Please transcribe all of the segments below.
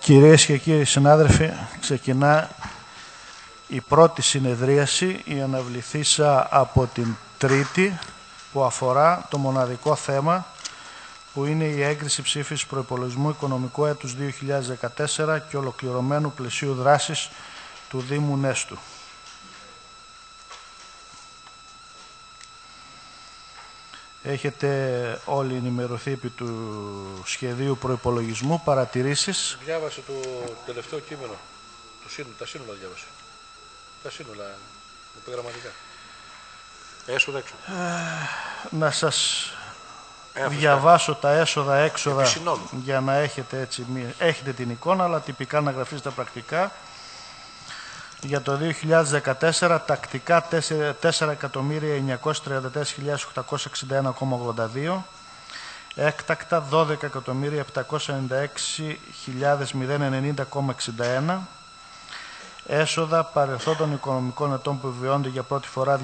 Κυρίες και κύριοι συνάδελφοι, ξεκινά η πρώτη συνεδρίαση, η αναβληθήσα από την Τρίτη, που αφορά το μοναδικό θέμα που είναι η έγκριση ψήφισης προϋπολογισμού οικονομικού έτους 2014 και ολοκληρωμένου πλαισίου δράσης του Δήμου Νέστου. Έχετε όλοι ενημερωθεί επί του σχεδίου προϋπολογισμού, παρατηρήσεις. Διάβασε το τελευταίο κείμενο, τα σύνολα διάβασε. Τα σύνολα, επιγραμματικά. Έσοδα, έξοδα. Να σας διαβάσω τα έσοδα, έξοδα, για να έχετε, έτσι, έχετε την εικόνα, αλλά τυπικά να γραφείς τα πρακτικά. Για το 2014 τακτικά 4.934.861,82, έκτακτα 12.796.090,61, έσοδα παρελθόντων οικονομικών ετών που βιώνται για πρώτη φορά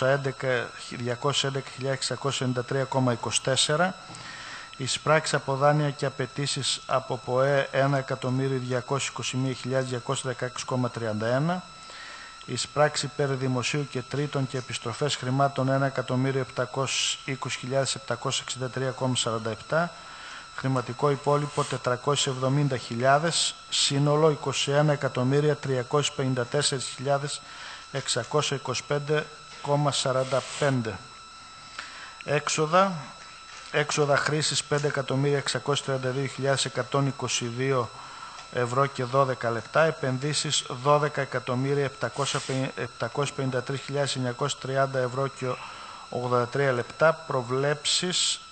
211.693,24, εισπράξεις από δάνεια και απαιτήσεις από ΠΟΕ 1.221.216,31, εισπράξη περί δημοσίου και τρίτων και επιστροφές χρημάτων 1.720.763,47, χρηματικό υπόλοιπο 470.000, σύνολο 21.354.625,45. Έξοδα χρήσης 5.632.122 ευρώ και 12 λεπτά, επενδύσεις 12.753.930 ευρώ και 83 λεπτά, προβλέψεις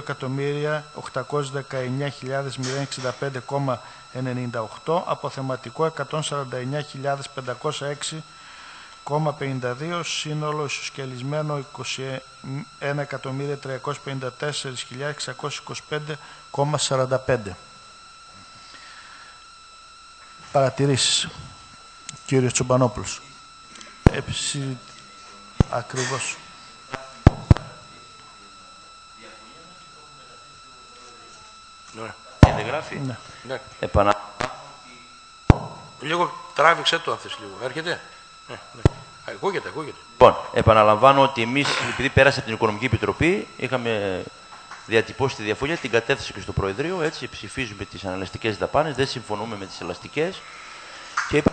2.819.065,98, αποθεματικό 149.506,52, σύνολο ισοσκελισμένο 21.354.625,45. Παρατηρήσεις, κύριος Τσομπανόπουλος. Ακριβώς. Ναι. Δεν γράφει. Ναι. Ναι. Λίγο τράβηξε το αν θες λίγο. Έρχεται. Ναι. Ακούγεται. Λοιπόν, επαναλαμβάνω ότι εμείς, επειδή πέρασε από την Οικονομική Επιτροπή, είχαμε διατυπώσει τη διαφωνία, την κατέθεση και στο Προεδρείο, έτσι ψηφίζουμε τις αναλαστικές δαπάνες, δεν συμφωνούμε με τις ελαστικές και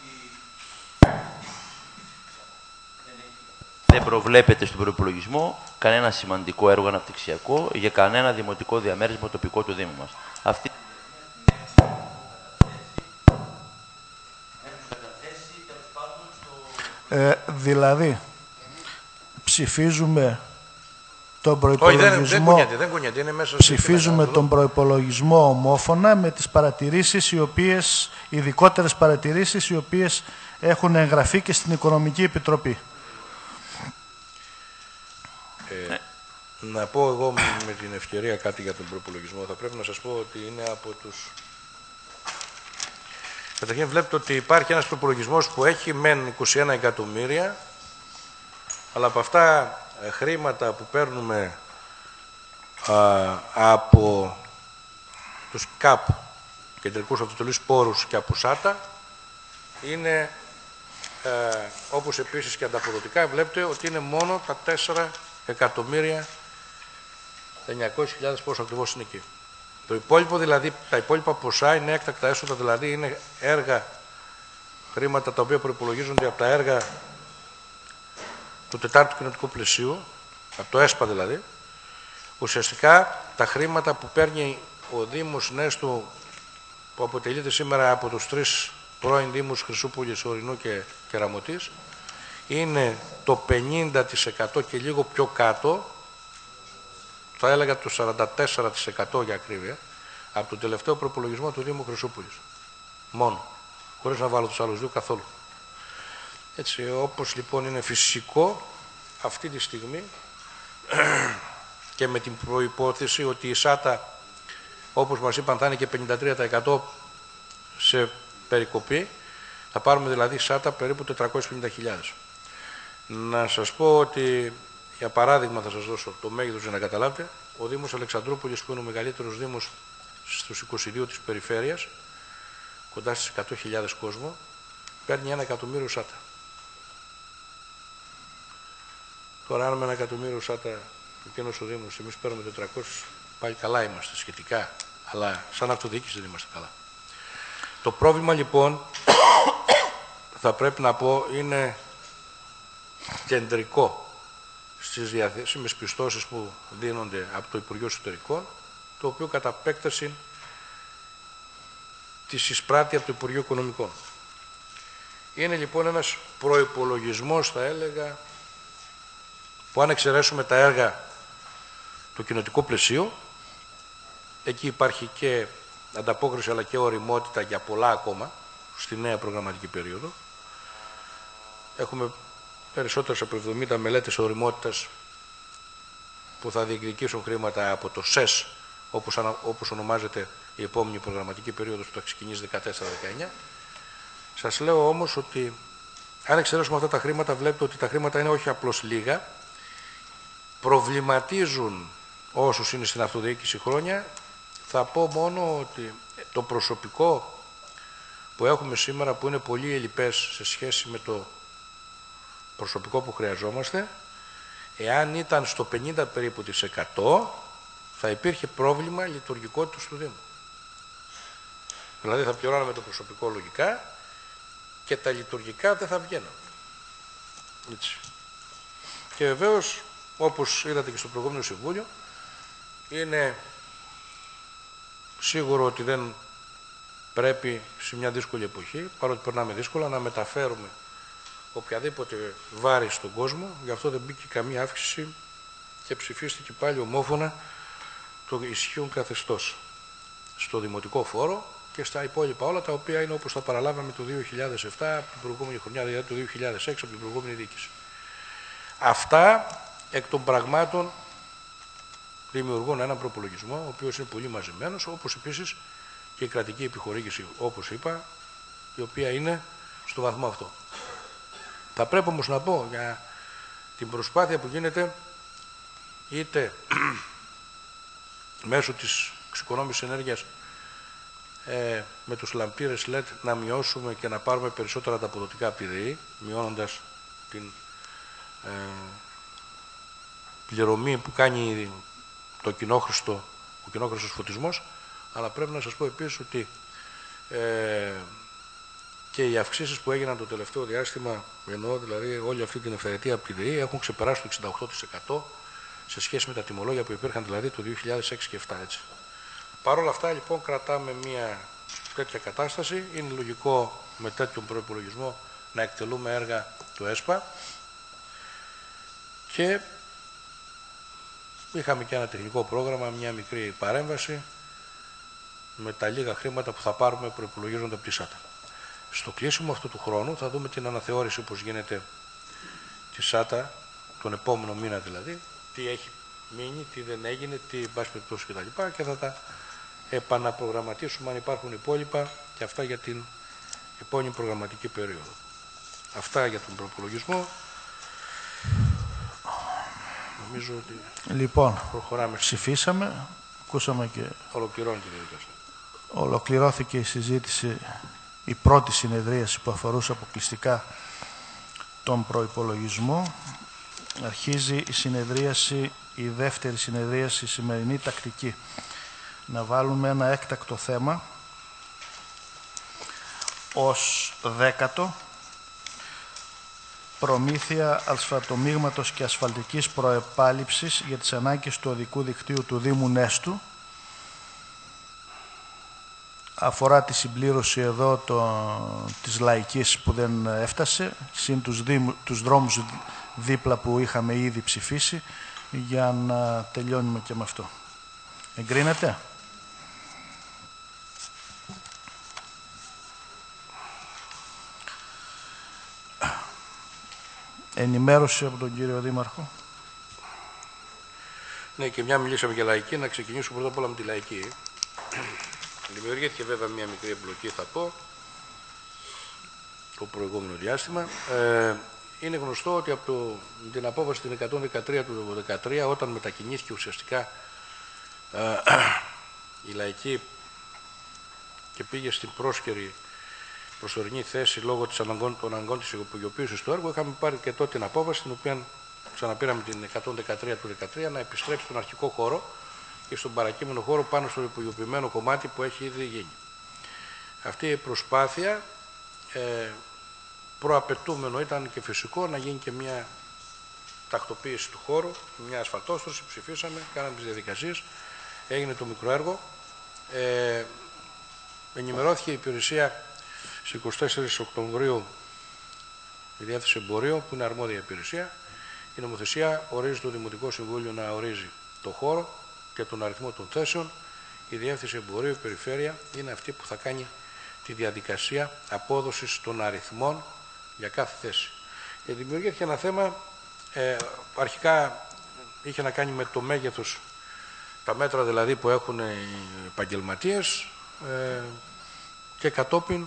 δεν προβλέπεται στον προϋπολογισμό κανένα σημαντικό έργο αναπτυξιακό για κανένα δημοτικό διαμέρισμα τοπικό του Δήμου μας. Αυτή... Δηλαδή, ψηφίζουμε τον προϋπολογισμό, δεν κουνιέται, είναι μέσα ψηφίζουμε τον προϋπολογισμό ομόφωνα με τις παρατηρήσεις, ειδικότερες παρατηρήσεις, οι οποίες έχουν εγγραφεί και στην Οικονομική Επιτροπή. Να πω εγώ με την ευκαιρία κάτι για τον προϋπολογισμό. Θα πρέπει να σας πω ότι είναι από τους... Καταρχήν βλέπετε ότι υπάρχει ένας προϋπολογισμός που έχει μεν 21 εκατομμύρια, αλλά από αυτά χρήματα που παίρνουμε από τους ΚΑΠ, κεντρικούς αυτοτελείς πόρους και από ΣΑΤΑ, είναι, όπως επίσης και ανταποδοτικά, βλέπετε ότι είναι μόνο τα 4.900.000 πόσο ακριβώς είναι εκεί. Το υπόλοιπο, δηλαδή, τα υπόλοιπα ποσά είναι έκτακτα έσοδα, δηλαδή είναι έργα, χρήματα τα οποία προϋπολογίζονται από τα έργα του τετάρτου κοινοτικού πλαισίου, από το ΕΣΠΑ δηλαδή. Ουσιαστικά τα χρήματα που παίρνει ο Δήμος Νέστου, που αποτελείται σήμερα από τους τρεις πρώην Δήμους Χρυσούπολης, Ορεινού και Κεραμωτής, είναι το 50% και λίγο πιο κάτω, θα έλεγα το 44% για ακρίβεια, από τον τελευταίο προπολογισμό του Δήμου Χρυσούπολης. Μόνο. Χωρίς να βάλω τους άλλους δύο καθόλου. Έτσι, όπως λοιπόν είναι φυσικό, αυτή τη στιγμή και με την προϋπόθεση ότι η ΣΑΤΑ, όπως μας είπαν, θα είναι και 53% σε περικοπή, θα πάρουμε δηλαδή ΣΑΤΑ περίπου 450.000. Να σας πω ότι, για παράδειγμα θα σας δώσω το μέγεθος για να καταλάβετε, ο Δήμος Αλεξανδρούπολης, που είναι ο μεγαλύτερος Δήμος στους 22 της περιφέρειας, κοντά στις 100.000 κόσμο, παίρνει 1 εκατομμύριο ΣΑΤΑ. Τώρα, αν με 1 εκατομμύριο ΣΑΤΑ εκείνος ο Δήμος, εμείς παίρνουμε 400, πάλι καλά είμαστε σχετικά, αλλά σαν αυτοδιοίκηση δεν είμαστε καλά. Το πρόβλημα λοιπόν, θα πρέπει να πω, είναι κεντρικό στις διαθέσιμες πιστώσεις που δίνονται από το Υπουργείο Εσωτερικών, το οποίο κατά επέκταση τη εισπράττει από το Υπουργείο Οικονομικών. Είναι λοιπόν ένας προϋπολογισμός, θα έλεγα, που αν εξαιρέσουμε τα έργα του κοινοτικού πλαισίου, εκεί υπάρχει και ανταπόκριση αλλά και ωριμότητα για πολλά ακόμα στη νέα προγραμματική περίοδο. Έχουμε περισσότερες από 70 μελέτες ωριμότητας που θα διεκδικήσουν χρήματα από το ΣΕΣ, όπως ονομάζεται η επόμενη προγραμματική περίοδος που θα ξεκινήσει 14-19. Σας λέω όμως ότι αν εξαιρέσουμε αυτά τα χρήματα, βλέπετε ότι τα χρήματα είναι όχι απλώς λίγα, προβληματίζουν όσους είναι στην αυτοδιοίκηση χρόνια. Θα πω μόνο ότι το προσωπικό που έχουμε σήμερα, που είναι πολύ ελλειπές σε σχέση με το προσωπικό που χρειαζόμαστε, εάν ήταν στο 50 περίπου της 100, θα υπήρχε πρόβλημα λειτουργικότητας του Δήμου. Δηλαδή θα πληρώναμε το προσωπικό λογικά και τα λειτουργικά δεν θα βγαίνουν. Έτσι. Και βεβαίως, όπως είδατε και στο προηγούμενο Συμβούλιο, είναι σίγουρο ότι δεν πρέπει σε μια δύσκολη εποχή, παρότι περνάμε δύσκολα, να μεταφέρουμε οποιαδήποτε βάρη στον κόσμο. Γι' αυτό δεν μπήκε καμία αύξηση και ψηφίστηκε πάλι ομόφωνα το ισχύον καθεστώς στο δημοτικό φόρο και στα υπόλοιπα όλα, τα οποία είναι όπως τα παραλάβαμε το 2007, από την προηγούμενη χρονιά, δηλαδή το 2006, από την προηγούμενη διοίκηση. Αυτά εκ των πραγμάτων δημιουργούν έναν προπολογισμό, ο οποίος είναι πολύ μαζεμένος, όπως επίσης και η κρατική επιχορήγηση, όπως είπα, η οποία είναι στο βαθμό αυτό. Θα πρέπει όμως να πω για την προσπάθεια που γίνεται είτε μέσω της εξοικονόμησης ενέργειας με τους λαμπτήρες LED να μειώσουμε και να πάρουμε περισσότερα τα αποδοτικά από τη ΔΕΗ, μειώνοντας την πληρωμή που κάνει ο κοινόχρηστος φωτισμός, αλλά πρέπει να σας πω επίσης ότι και οι αυξήσεις που έγιναν το τελευταίο διάστημα, ενώ δηλαδή όλη αυτή την ευθερετία από τη ΔΕΗ, έχουν ξεπεράσει το 68% σε σχέση με τα τιμολόγια που υπήρχαν δηλαδή το 2006 και 2007. Έτσι. Παρ' όλα αυτά λοιπόν κρατάμε μια τέτοια κατάσταση. Είναι λογικό με τέτοιον προϋπολογισμό να εκτελούμε έργα του ΕΣΠΑ και είχαμε και ένα τεχνικό πρόγραμμα, μια μικρή παρέμβαση με τα λίγα χρήματα που θα πάρουμε προϋπολογίζονται από τη ΣΑΤΑ. Στο κλείσιμο αυτού του χρόνου θα δούμε την αναθεώρηση πώς γίνεται τη ΣΑΤΑ, τον επόμενο μήνα δηλαδή, τι έχει μείνει, τι δεν έγινε, τι πάση περιπτώσει κτλ. Και θα τα επαναπρογραμματίσουμε αν υπάρχουν υπόλοιπα και αυτά για την επόμενη προγραμματική περίοδο. Αυτά για τον προπολογισμό. Νομίζω ότι λοιπόν, προχωράμε. Ψηφίσαμε, ακούσαμε και Ολοκληρώνει τη διαδικασία. Ολοκληρώθηκε η συζήτηση, η πρώτη συνεδρίαση που αφορούσε αποκλειστικά τον προϋπολογισμό. Αρχίζει η συνεδρίαση, η δεύτερη συνεδρίαση, η σημερινή τακτική. Να βάλουμε ένα έκτακτο θέμα ως 10ο, προμήθεια ασφαλτομίγματος και ασφαλτικής προεπάλυψης για τις ανάγκες του οδικού δικτύου του Δήμου Νέστου. Αφορά τη συμπλήρωση εδώ της Λαϊκής που δεν έφτασε, συν τους δρόμους δίπλα που είχαμε ήδη ψηφίσει, για να τελειώνουμε και με αυτό. Εγκρίνεται. Ενημέρωση από τον κύριο Δήμαρχο. Ναι, και μια μιλήσαμε για Λαϊκή, να ξεκινήσουμε πρώτα απ' όλα με τη Λαϊκή. Δημιουργήθηκε βέβαια μια μικρή εμπλοκή, θα πω, το προηγούμενο διάστημα. Είναι γνωστό ότι από την απόφαση την 113 του 2013, όταν μετακινήθηκε ουσιαστικά η Λαϊκή και πήγε στην πρόσκαιρη προσωρινή θέση λόγω των αναγκών της υπογειοποίησης του έργου, είχαμε πάρει και τότε την απόφαση, την οποία ξαναπήραμε την 113 του 2013, να επιστρέψει στον αρχικό χώρο και στον παρακείμενο χώρο πάνω στο υπογειοποιημένο κομμάτι που έχει ήδη γίνει. Αυτή η προσπάθεια προαπαιτούμενο ήταν και φυσικό να γίνει και μια τακτοποίηση του χώρου, μια ασφαλτόστρωση, ψηφίσαμε, κάναμε τις διαδικασίες, έγινε το μικρό έργο. Ενημερώθηκε η υπηρεσία στις 24 Οκτωβρίου, η Διεύθυνση Εμπορίου, που είναι αρμόδια υπηρεσία. Η νομοθεσία ορίζει το Δημοτικό Συμβούλιο να ορίζει το χώρο και τον αριθμό των θέσεων. Η Διεύθυνση Εμπορίου, η Περιφέρεια, είναι αυτή που θα κάνει τη διαδικασία απόδοσης των αριθμών για κάθε θέση. Δημιουργήθηκε ένα θέμα, αρχικά είχε να κάνει με το μέγεθος, τα μέτρα δηλαδή που έχουν οι επαγγελματίες, και κατόπιν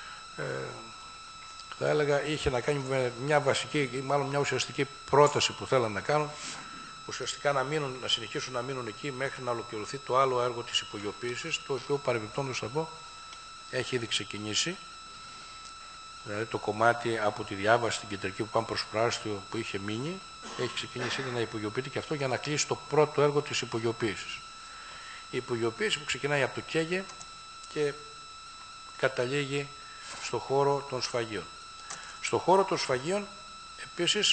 θα έλεγα είχε να κάνει με μια βασική ή μάλλον μια ουσιαστική πρόταση που θέλαν να κάνουν, ουσιαστικά να συνεχίσουν να μείνουν εκεί μέχρι να ολοκληρωθεί το άλλο έργο της υπογειοποίησης, το οποίο παρεμπιπτόντως θα πω έχει ήδη ξεκινήσει. Δηλαδή το κομμάτι από τη διάβαση στην κεντρική που πάμε προς προάστιο που είχε μείνει, έχει ξεκινήσει ήδη να υπογειοποιείται και αυτό για να κλείσει το πρώτο έργο της υπογειοποίησης. Η υπογειοποίηση που ξεκινάει από το Κέγε και καταλήγει στο χώρο των σφαγείων. Στο χώρο των σφαγείων επίσης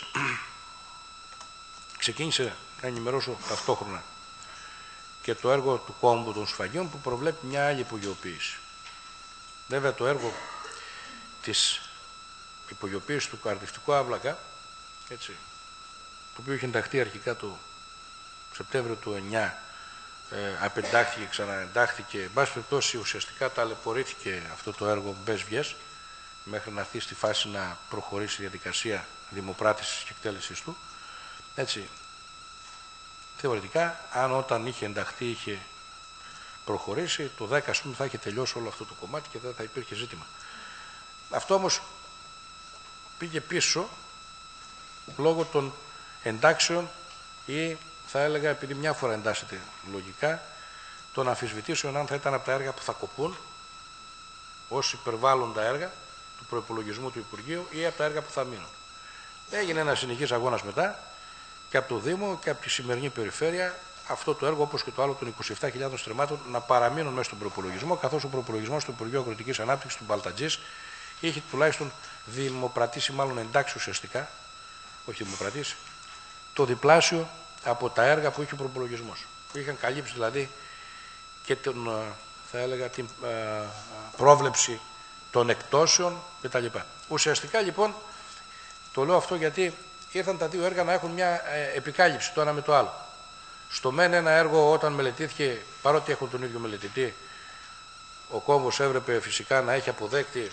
ξεκίνησε να ενημερώσω ταυτόχρονα και το έργο του κόμβου των σφαγείων που προβλέπει μια άλλη υπογειοποίηση. Βέβαια το έργο της υπογειοποίησης του καρδιφτικού άβλακα, έτσι, το οποίο είχε ενταχθεί αρχικά το Σεπτέμβριο του 9, απεντάχθηκε, ξαναεντάχθηκε, εν πάση περιπτώσει ουσιαστικά ταλαιπωρήθηκε αυτό το έργο μπες βγες, μέχρι να έρθει στη φάση να προχωρήσει η διαδικασία δημοπράτησης και εκτέλεσης του. Έτσι, θεωρητικά, αν όταν είχε ενταχθεί, είχε προχωρήσει, το 10 ας πούμε θα είχε τελειώσει όλο αυτό το κομμάτι και δεν θα υπήρχε ζήτημα. Αυτό όμως πήγε πίσω λόγω των εντάξεων ή θα έλεγα επειδή μια φορά εντάσσεται λογικά των αμφισβητήσεων αν θα ήταν από τα έργα που θα κοπούν ως υπερβάλλοντα έργα του προϋπολογισμού του Υπουργείου ή από τα έργα που θα μείνουν. Έγινε ένα συνεχής αγώνας μετά και από το Δήμο και από τη σημερινή περιφέρεια αυτό το έργο όπως και το άλλο των 27.000 στρεμμάτων να παραμείνουν μέσα στον προϋπολογισμό, καθώς ο προϋπολογισμός του Υπουργείου Αγροτικής Ανάπτυξης του Μπαλτατζής είχε τουλάχιστον δημοπρατήσει, μάλλον εντάξει ουσιαστικά, όχι δημοπρατήσει, το διπλάσιο από τα έργα που είχε ο προϋπολογισμός. Είχαν καλύψει δηλαδή και θα έλεγα, την πρόβλεψη των εκτόσεων κτλ. Ουσιαστικά λοιπόν το λέω αυτό γιατί ήρθαν τα δύο έργα να έχουν μια επικάλυψη το ένα με το άλλο. Στο ΜΕΝ ένα έργο όταν μελετήθηκε, παρότι έχουν τον ίδιο μελετητή, ο κόμβος έπρεπε φυσικά να έχει αποδέκτη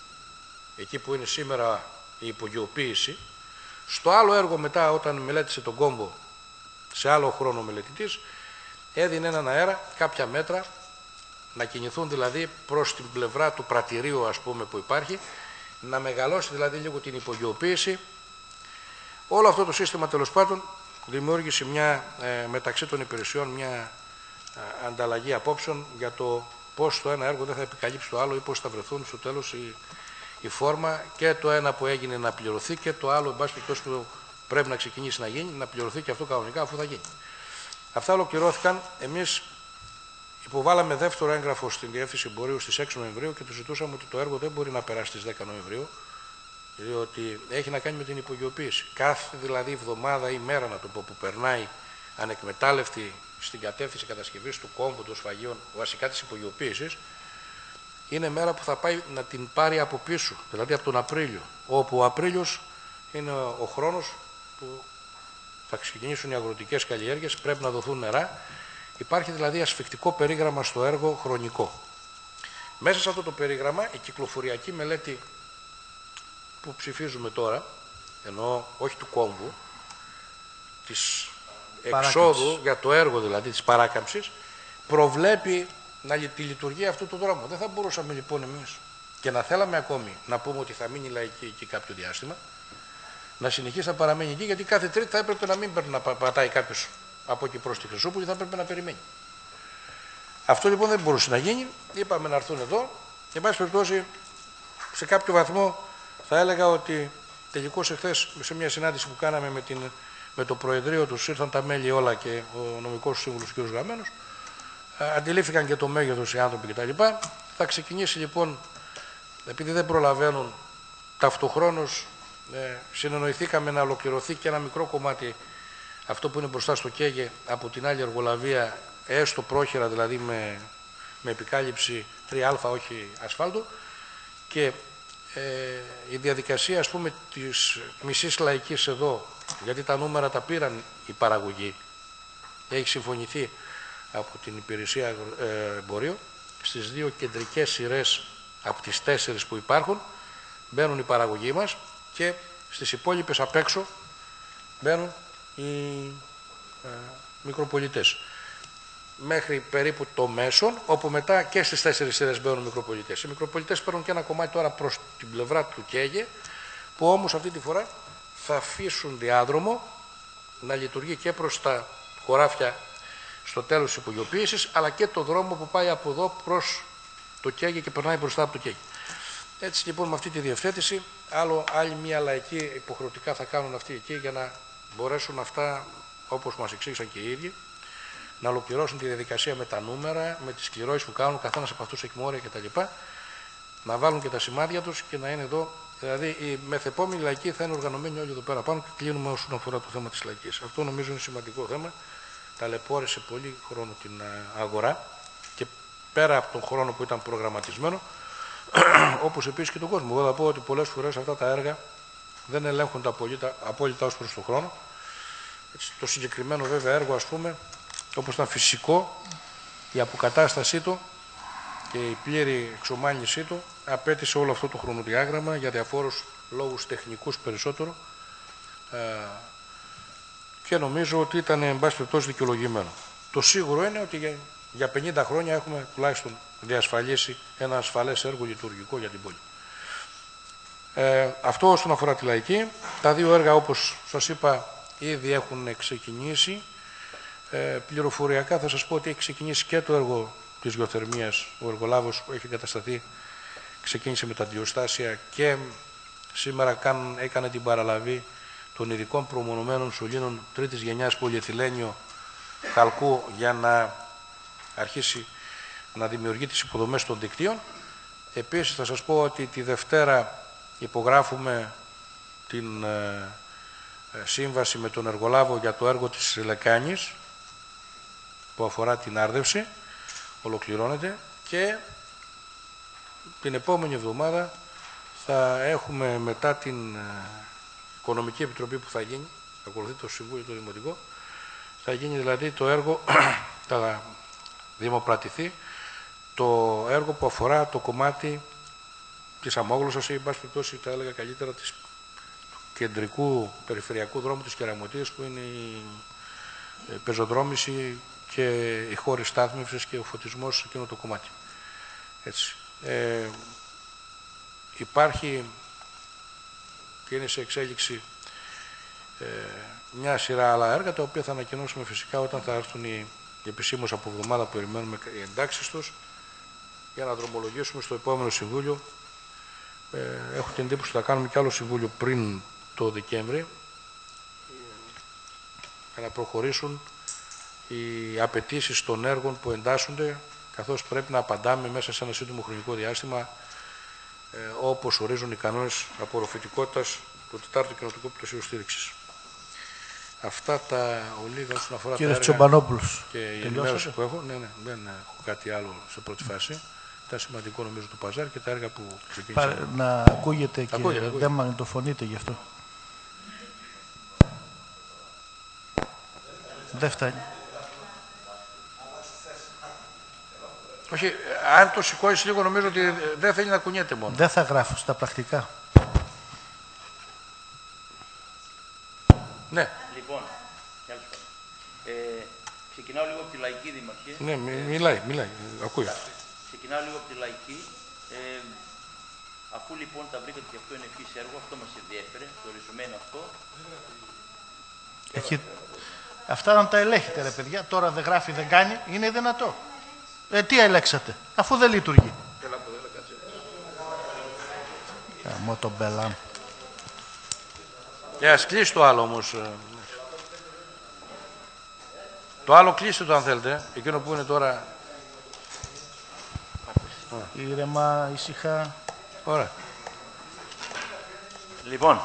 εκεί που είναι σήμερα η υπογειοποίηση. Στο άλλο έργο μετά όταν μελέτησε τον κόμβο σε άλλο χρόνο μελετητής, έδινε έναν αέρα, κάποια μέτρα, να κινηθούν δηλαδή προς την πλευρά του πρατηρίου ας πούμε που υπάρχει, να μεγαλώσει δηλαδή λίγο την υπογειοποίηση. Όλο αυτό το σύστημα τέλος πάντων δημιούργησε μια, μεταξύ των υπηρεσιών μια ανταλλαγή απόψεων για το πώς το ένα έργο δεν θα επικαλύψει το άλλο ή πώς θα βρεθούν στο τέλος η φόρμα και το ένα που έγινε να πληρωθεί και το άλλο εν πάση περιπτώσει που πρέπει να ξεκινήσει να γίνει, να πληρωθεί και αυτό κανονικά αφού θα γίνει. Αυτά ολοκληρώθηκαν. Εμείς υποβάλαμε δεύτερο έγγραφο στην Διεύθυνση Εμπορίου στις 6 Νοεμβρίου και του ζητούσαμε ότι το έργο δεν μπορεί να περάσει στις 10 Νοεμβρίου, διότι έχει να κάνει με την υπογειοποίηση. Κάθε δηλαδή εβδομάδα ή μέρα, να το πω, που περνάει ανεκμετάλλευτη στην κατεύθυνση κατασκευής του κόμβου των σφαγείων, βασικά της υπογειοποίησης, είναι μέρα που θα πάει να την πάρει από πίσω, δηλαδή από τον Απρίλιο, όπου ο Απρίλιος είναι ο χρόνος που θα ξεκινήσουν οι αγροτικές καλλιέργειες, πρέπει να δοθούν νερά. Υπάρχει δηλαδή ασφικτικό περίγραμμα στο έργο χρονικό. Μέσα σε αυτό το περίγραμμα η κυκλοφοριακή μελέτη που ψηφίζουμε τώρα, εννοώ όχι του κόμβου, της εξόδου για το έργο δηλαδή της παράκαμψης, προβλέπει τη λειτουργία αυτού του δρόμου. Δεν θα μπορούσαμε λοιπόν εμείς και να θέλαμε ακόμη να πούμε ότι θα μείνει λαϊκή εκεί κάποιο διάστημα, να συνεχίσει να παραμένει εκεί, γιατί κάθε Τρίτη θα έπρεπε να μην πρέπει να πατάει κάποιος από εκεί προς τη Χρυσούπολη, θα έπρεπε να περιμένει. Αυτό λοιπόν δεν μπορούσε να γίνει. Είπαμε να έρθουν εδώ. Εν πάση περιπτώσει, σε κάποιο βαθμό θα έλεγα ότι τελικώς εχθές σε μια συνάντηση που κάναμε με το Προεδρείο τους, ήρθαν τα μέλη όλα και ο νομικός σύμβουλος κ. Γραμμένος, αντιλήφθηκαν και το μέγεθος οι άνθρωποι κτλ. Θα ξεκινήσει λοιπόν, επειδή δεν προλαβαίνουν, ταυτοχρόνως συνεννοηθήκαμε να ολοκληρωθεί και ένα μικρό κομμάτι, αυτό που είναι μπροστά στο Κέγε, από την άλλη εργολαβία, έστω πρόχειρα, δηλαδή με επικάλυψη 3α, όχι ασφάλτου, και η διαδικασία, ας πούμε, της μισής λαϊκής εδώ, γιατί τα νούμερα τα πήραν η παραγωγή, έχει συμφωνηθεί από την υπηρεσία εμπορίου, στις 2 κεντρικές σειρές από τις 4 που υπάρχουν μπαίνουν οι παραγωγοί μας και στις υπόλοιπες απ' έξω μπαίνουν οι μικροπολιτές. Μέχρι περίπου το μέσον, όπου μετά και στις 4 σειρές μπαίνουν μικροπολιτές. Οι μικροπολιτές παίρνουν και ένα κομμάτι τώρα προς την πλευρά του Κέγε, που όμως αυτή τη φορά θα αφήσουν διάδρομο να λειτουργεί και προς τα χωράφια στο τέλος της υπογειοποίησης, αλλά και το δρόμο που πάει από εδώ προς το Κέγε και περνάει μπροστά από το Κέγε. Έτσι λοιπόν, με αυτή τη διευθέτηση, άλλη μία λαϊκή υποχρεωτικά θα κάνουν αυτοί εκεί, για να μπορέσουν αυτά, όπως μας εξήγησαν και οι ίδιοι, να ολοκληρώσουν τη διαδικασία με τα νούμερα, με τις κληρώσεις που κάνουν, καθένας από αυτούς έχει μόρια κτλ. Να βάλουν και τα σημάδια τους και να είναι εδώ. Δηλαδή, η μεθεπόμενη λαϊκή θα είναι οργανωμένη όλοι εδώ πέρα πάνω και κλείνουμε όσον αφορά το θέμα της λαϊκής. Αυτό νομίζω είναι σημαντικό θέμα. Ταλαιπώρησε πολύ χρόνο την αγορά και πέρα από τον χρόνο που ήταν προγραμματισμένο, όπως επίσης και τον κόσμο. Εγώ θα πω ότι πολλές φορές αυτά τα έργα δεν ελέγχονται απόλυτα ως προς τον χρόνο. Έτσι, το συγκεκριμένο βέβαια έργο, ας πούμε, όπως ήταν φυσικό, η αποκατάστασή του και η πλήρη εξομάλυνσή του απέτησε όλο αυτό το χρονοδιάγραμμα για διαφόρους λόγους τεχνικούς περισσότερο, και νομίζω ότι ήταν εν πάση περιπτώσει δικαιολογημένο. Το σίγουρο είναι ότι για 50 χρόνια έχουμε τουλάχιστον διασφαλίσει ένα ασφαλές έργο λειτουργικό για την πόλη. Αυτό όσον αφορά τη λαϊκή. Τα δύο έργα, όπως σας είπα, ήδη έχουν ξεκινήσει. Πληροφοριακά θα σας πω ότι έχει ξεκινήσει και το έργο της γεωθερμίας. Ο εργολάβος που έχει εγκατασταθεί ξεκίνησε με τα αντιοστάσια και σήμερα έκανε την παραλαβή των ειδικών προμονωμένων σωλήνων τρίτης γενιάς πολυεθυλένιο χαλκού, για να αρχίσει να δημιουργεί τις υποδομές των δικτύων. Επίσης θα σας πω ότι τη Δευτέρα υπογράφουμε την σύμβαση με τον εργολάβο για το έργο της Λεκάνης που αφορά την άρδευση, ολοκληρώνεται, και την επόμενη εβδομάδα θα έχουμε, μετά την Οικονομική Επιτροπή που θα γίνει, θα ακολουθεί το Συμβούλιο το Δημοτικό, θα γίνει δηλαδή το έργο, θα δημοπρατηθεί το έργο που αφορά το κομμάτι της αμόγλωσσας, ή εν πάση περιπτώσει θα έλεγα καλύτερα του κεντρικού περιφερειακού δρόμου της Κεραμωτίας, που είναι η πεζοδρόμηση και οι χώροι στάθμευσης και ο φωτισμός σε εκείνο το κομμάτι. Έτσι. Υπάρχει και είναι σε εξέλιξη μια σειρά άλλα έργα, τα οποία θα ανακοινώσουμε φυσικά όταν θα έρθουν οι επισήμως από εβδομάδα που περιμένουμε οι εντάξεις τους, για να δρομολογήσουμε στο επόμενο Συμβούλιο. Έχω την εντύπωση ότι θα κάνουμε και άλλο Συμβούλιο πριν το Δεκέμβρη, για να προχωρήσουν οι απαιτήσεις των έργων που εντάσσονται, καθώς πρέπει να απαντάμε μέσα σε ένα σύντομο χρονικό διάστημα, όπως ορίζουν οι κανόνες απορροφητικότητας του 4ου Κοινοτικού Πλαισίου Στήριξης. Αυτά τα ολίγα όσον αφορά Κύριε τα έργα Τσομπανόπουλος, και η ενημέρωση που έχω. Ναι, δεν έχω κάτι άλλο σε πρώτη φάση. Ήταν σημαντικό νομίζω το παζάρ και τα έργα που ξεκίνησαν. Να ακούγεται και δεν μαγνητοφωνείτε γι' αυτό. Δεν φτάνει. Όχι, αν το σηκώσει λίγο νομίζω ότι δεν θέλει να κουνιέται μόνο. Δεν θα γράφω στα πρακτικά. Ναι. Λοιπόν, ξεκινάω λίγο από τη λαϊκή, Δήμαρχε. Ναι, μιλάει, ακούει. Ξεκινάω λίγο από τη λαϊκή. Αφού λοιπόν τα βρήκατε και αυτό είναι επίσης έργο, αυτό μας ενδιέφερε, το ριζωμένο αυτό. Αυτά να τα ελέγχετε ρε παιδιά, τώρα δεν γράφει, δεν κάνει, είναι δυνατό. Τι ελέξατε, αφού δεν λειτουργεί. Μοτομπελάν. Ας κλείσει το άλλο όμως. Το άλλο κλείστε το αν θέλετε. Εκείνο που είναι τώρα. Ήρεμα, ήσυχα. Ωραία. Λοιπόν,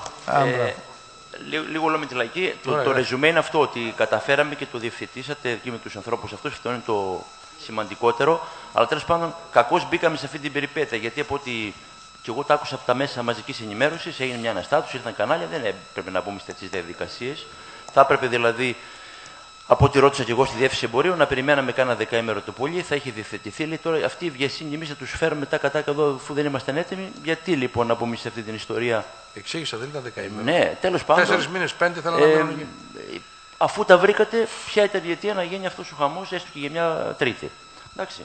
λίγο όλο με τη λαϊκή. Το ρεζουμέ είναι αυτό, ότι καταφέραμε και το διευθετήσατε εκεί με τους ανθρώπους αυτούς. Αυτό είναι το σημαντικότερο. Αλλά τέλος πάντων, κακώς μπήκαμε σε αυτή την περιπέτεια. Γιατί από ότι και εγώ τα άκουσα από τα μέσα μαζικής ενημέρωσης, έγινε μια αναστάτωση, ήρθαν κανάλια, δεν έπρεπε να μπούμε σε τέτοιες διαδικασίες. Θα έπρεπε δηλαδή, από ό,τι ρώτησα και εγώ στη διεύθυνση εμπορίου, να περιμέναμε κάνα δεκαήμερο το πολύ, θα είχε διευθετηθεί. Λέει τώρα αυτή η βιασύνη, εμείς θα τους φέρουμε μετά κατά εδώ, αφού δεν είμαστε έτοιμοι. Γιατί λοιπόν να μπούμε σε αυτή την ιστορία. Εξήγησα, δεν ήταν δεκαήμερο. Ναι, τέλος πάντων. 4 μήνες, 5 θέλω να κάνω. Αφού τα βρήκατε, ποια ήταν η αιτία να γίνει αυτός ο χαμός, έστω και για μια Τρίτη. Εντάξει.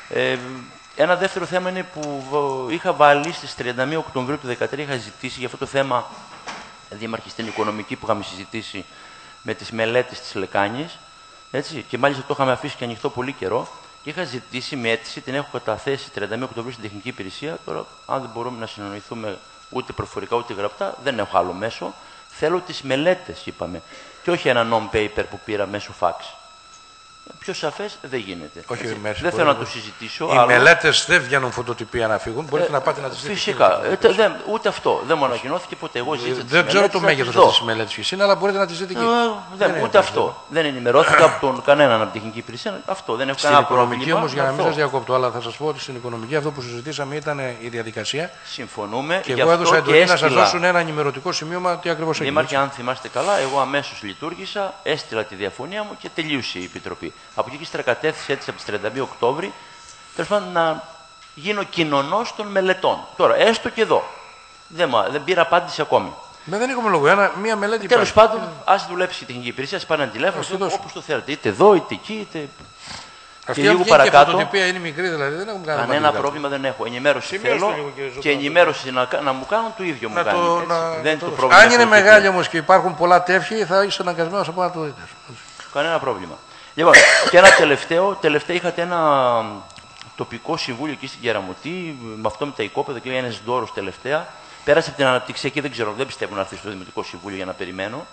Ένα δεύτερο θέμα είναι που είχα βάλει στις 31 Οκτωβρίου του 2013, είχα ζητήσει για αυτό το θέμα, δήμαρχοι στην οικονομική που είχαμε συζητήσει με τις μελέτες της Λεκάνης, έτσι, και μάλιστα το είχαμε αφήσει και ανοιχτό πολύ καιρό, και είχα ζητήσει με αίτηση, την έχω καταθέσει 31 Οκτωβρίου στην Τεχνική Υπηρεσία. Τώρα, αν δεν μπορούμε να συνεννοηθούμε ούτε προφορικά ούτε γραπτά, δεν έχω άλλο μέσο. Θέλω τις μελέτες, είπαμε, και όχι ένα non-paper που πήρα μέσω fax. Πιο σαφές δεν γίνεται. Όχι, δεν θέλω να το συζητήσω. Οι μελέτες δεν βγαίνουν φωτοτυπία να φύγουν. Μπορείτε να πάτε να τις δείτε. Φυσικά. Ούτε αυτό. Δεν μου ανακοινώθηκε ποτέ. Εγώ ζήτησα. Δεν ξέρω το μέγεθος αυτής της μελέτης ποιος είναι, αλλά μπορείτε να τις δείτε εκεί. Ούτε αυτό. Δεν ενημερώθηκα από τον κανέναν από την Τεχνική Υπηρεσία. Αυτό δεν έχω κανένα πρόβλημα. Στην οικονομική όμως, για να μην σας διακόπτω, αλλά θα σας πω ότι στην οικονομική αυτό που συζητήσαμε ήταν η διαδικασία. Συμφωνούμε. Και εγώ έδωσα εντολή να σας δώσουν ένα ενημερωτικό σημείωμα τι ακριβώς έγινε. Δήμαρχε, αν θυμάστε καλά, εγώ αμέσως λειτουργήσα, έστειλα τη διαφωνία μου και τελείωσε η Επιτροπή. Από εκεί και κατέθεσε έτσι από τις 32 Οκτώβρη, τέλος πάντων να γίνω κοινωνός των μελετών. Τώρα, έστω και εδώ. Δεν πήρα απάντηση ακόμη. Δεν έχουμε λόγο. Μία μελέτη. Τέλος πάντων, ας δουλέψει η Τεχνική Υπηρεσία, ας πάρει ένα τηλέφωνο, όπως το θέλετε. Είτε εδώ, είτε εκεί, είτε. Αυτή και λίγο παρακάτω. Η φωτοτυπία είναι μικρή, δηλαδή δεν έχουμε κανένα πρόβλημα. Δεν έχω. Ενημέρωση θέλω και ενημέρωση να μου κάνουν το ίδιο μου κάνει. Δεν είναι το πρόβλημα. Αν είναι μεγάλη όμως και υπάρχουν πολλά τεύχη, θα είσαι αναγκασμένος από να το δείτε. Κανένα πρόβλημα. Λοιπόν, και ένα τελευταίο είχατε ένα τοπικό συμβούλιο εκεί στην Κεραμωτή, με αυτό με τα οικόπεδα και ένας δώρος τελευταία. Πέρασε από την αναπτυξιακή, δεν πιστεύω να έρθει στο Δημοτικό Συμβούλιο για να περιμένω.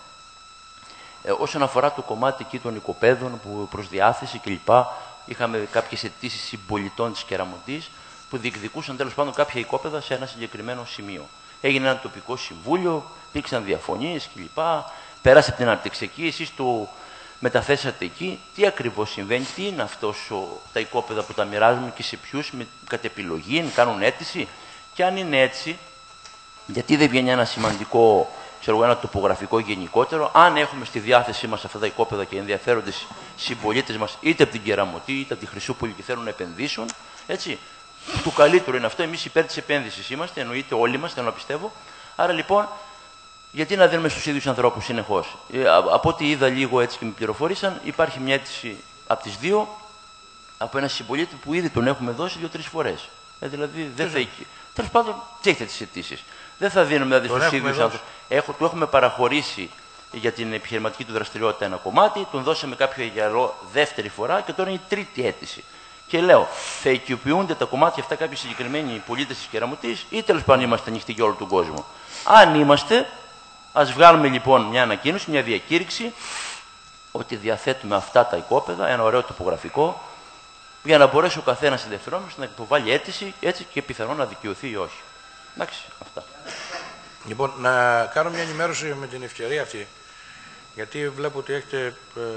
Όσον αφορά το κομμάτι εκεί των οικοπαίδων που προς διάθεση κλπ. Είχαμε κάποιες αιτήσεις συμπολιτών της Κεραμωτής που διεκδικούσαν τέλος πάντων κάποια οικόπεδα σε ένα συγκεκριμένο σημείο. Έγινε ένα τοπικό συμβούλιο, υπήρξαν διαφωνίες κλπ. Πέρασε από την αναπτυξιακή, εσείς το μεταθέσατε εκεί. Τι ακριβώς συμβαίνει, τι είναι τα οικόπεδα που τα μοιράζουμε και σε ποιους, κατ' επιλογή, κάνουν αίτηση. Και αν είναι έτσι, γιατί δεν βγαίνει ένα σημαντικό, ένα τοπογραφικό γενικότερο, αν έχουμε στη διάθεσή μας αυτά τα οικόπεδα και ενδιαφέρονται συμπολίτες μας είτε από την Κεραμωτή είτε από τη Χρυσούπολη και θέλουν να επενδύσουν, έτσι. Το καλύτερο είναι αυτό. Εμείς υπέρ της επένδυσης είμαστε, εννοείται όλοι μας, θέλω να πιστεύω. Άρα λοιπόν, γιατί να δίνουμε στους ίδιους ανθρώπους συνεχώς. Από ό,τι είδα λίγο έτσι και με πληροφόρησαν, υπάρχει μια αίτηση από τις δύο, από ένα συμπολίτη που ήδη τον έχουμε δώσει 2-3 φορές. Δηλαδή δεν θα έχει. Τέλος πάντων, τι έχετε τις αιτήσεις. Δεν θα δίνουμε δηλαδή στους ίδιους άνθρωπους. Του έχουμε παραχωρήσει για την επιχειρηματική του δραστηριότητα ένα κομμάτι, τον δώσαμε κάποιο γυαλό δεύτερη φορά και τώρα είναι η τρίτη αίτηση. Και λέω, θα οικειοποιούνται τα κομμάτια αυτά κάποιοι συγκεκριμένοι πολίτες της Κεραμωτής ή τέλος πάντων είμαστε ανοιχτοί για όλο τον κόσμο. Αν είμαστε, ας βγάλουμε λοιπόν μια ανακοίνωση, μια διακήρυξη, ότι διαθέτουμε αυτά τα οικόπεδα, ένα ωραίο τοπογραφικό, για να μπορέσει ο καθένας ενδιαφερόμενος να υποβάλει αίτηση έτσι και πιθανόν να δικαιωθεί ή όχι. Εντάξει, αυτά. Λοιπόν, να κάνω μια ενημέρωση με την ευκαιρία αυτή, γιατί βλέπω ότι έχετε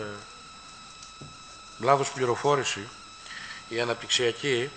λάθος πληροφόρηση. Η αναπτυξιακή,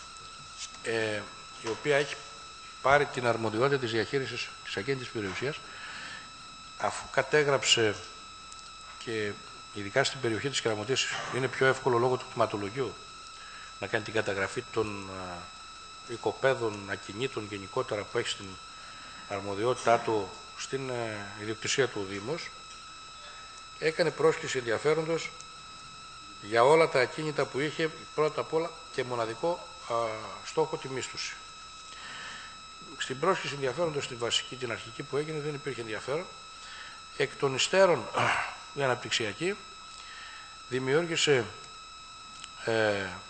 η οποία έχει πάρει την αρμοδιότητα της διαχείρισης της ακίνητης περιουσίας, αφού κατέγραψε και ειδικά στην περιοχή της Κεραμωτής είναι πιο εύκολο λόγω του κτηματολογίου να κάνει την καταγραφή των οικοπαίδων, ακινήτων γενικότερα που έχει στην αρμοδιότητά του στην ιδιοκτησία του Δήμος, έκανε πρόσκληση ενδιαφέροντος για όλα τα ακίνητα που είχε πρώτα απ' όλα και μοναδικό στόχο τη μίσθωση. Στην πρόσκληση ενδιαφέροντος στην βασική, την αρχική που έγινε, δεν υπήρχε ενδιαφέρον. Εκ των υστέρων η αναπτυξιακή δημιούργησε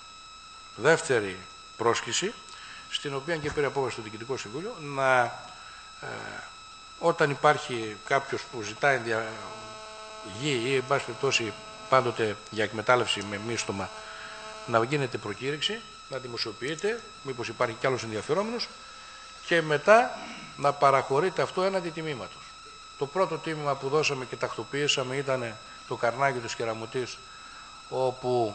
δεύτερη πρόσκληση, στην οποία και πήρε απόφαση στο Διοικητικό Συμβούλιο να όταν υπάρχει κάποιος που ζητάει γη ή εν πάση περιπτώσει πάντοτε για εκμετάλλευση με μίστομα, να γίνεται προκήρυξη, να δημοσιοποιείται, μήπως υπάρχει κι άλλος ενδιαφερόμενος, και μετά να παραχωρείται αυτό έναντι τιμήματος. Το πρώτο τίμημα που δώσαμε και τακτοποιήσαμε ήταν το καρνάκι του Κεραμωτής, όπου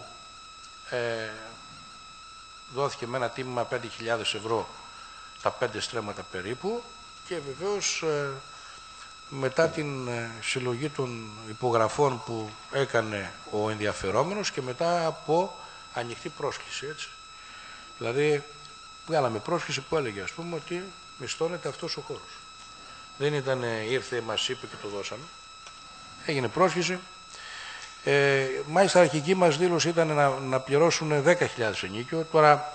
δόθηκε με ένα τίμημα 5.000 ευρώ τα 5 στρέμματα περίπου, και βεβαίως μετά την συλλογή των υπογραφών που έκανε ο ενδιαφερόμενος και μετά από ανοιχτή πρόσκληση, έτσι. Δηλαδή βγάλαμε πρόσκληση που έλεγε, ας πούμε, ότι μισθώνεται αυτός ο χώρος. Δεν ήταν ήρθε, μας είπε και το δώσαμε. Έγινε πρόσκληση. Μάλιστα αρχική μας δήλωση ήταν να πληρώσουν 10.000 ενίκιο. Τώρα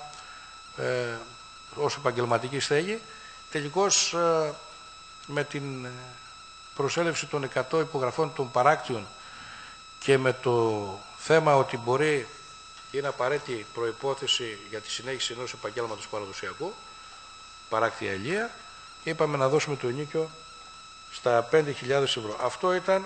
ως επαγγελματική στέγη, τελικώς με την προσέλευση των 100 υπογραφών των παράκτιων και με το θέμα ότι μπορεί, είναι απαραίτητη προϋπόθεση για τη συνέχιση ενός επαγγέλματος παραδοσιακού, παράκτια ηλία, είπαμε να δώσουμε το ενίκιο στα 5.000 ευρώ. Αυτό ήταν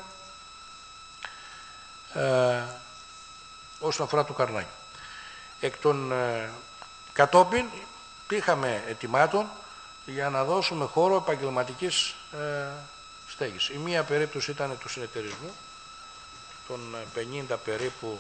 όσον αφορά το καρνάκι. Εκ των κατόπιν είχαμε ετοιμάτων για να δώσουμε χώρο επαγγελματικής στέγης. Η μία περίπτωση ήταν του συνεταιρισμού των 50 περίπου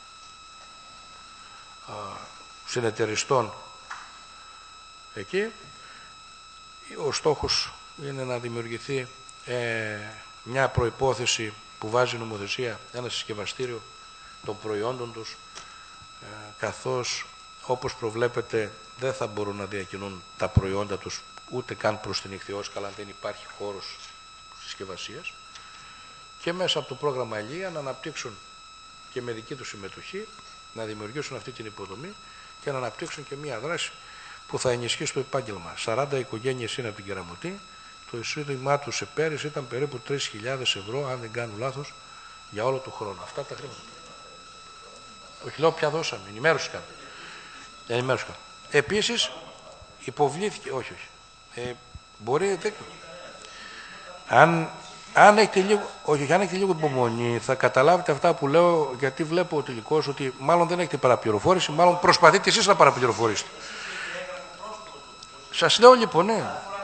συνεταιριστών εκεί. Ο στόχος είναι να δημιουργηθεί μια προϋπόθεση που βάζει η νομοθεσία, ένα συσκευαστήριο των προϊόντων τους, καθώς όπως προβλέπεται δεν θα μπορούν να διακινούν τα προϊόντα τους ούτε καν προς την ιχθυόσκαλα αν δεν υπάρχει χώρος συσκευασίας, και μέσα από το πρόγραμμα Ηλία να αναπτύξουν και με δική τους συμμετοχή, να δημιουργήσουν αυτή την υποδομή και να αναπτύξουν και μία δράση που θα ενισχύσει το επάγγελμα. 40 οικογένειες είναι από την Κεραμωτή, το εισόδημά τους σε πέρυσι ήταν περίπου 3.000 ευρώ, αν δεν κάνω λάθος, για όλο το χρόνο. Αυτά τα χρήματα. Όχι, λέω πια δώσαμε, ενημέρωση κάνουμε. Επίσης, υποβλήθηκε, όχι, μπορεί, αν έχετε λίγο υπομονή, θα καταλάβετε αυτά που λέω, γιατί βλέπω τελικώς ότι μάλλον δεν έχετε παραπληροφόρηση, μάλλον προσπαθείτε εσείς να παραπληροφορήσετε. Σας λέω λοιπόν, ναι.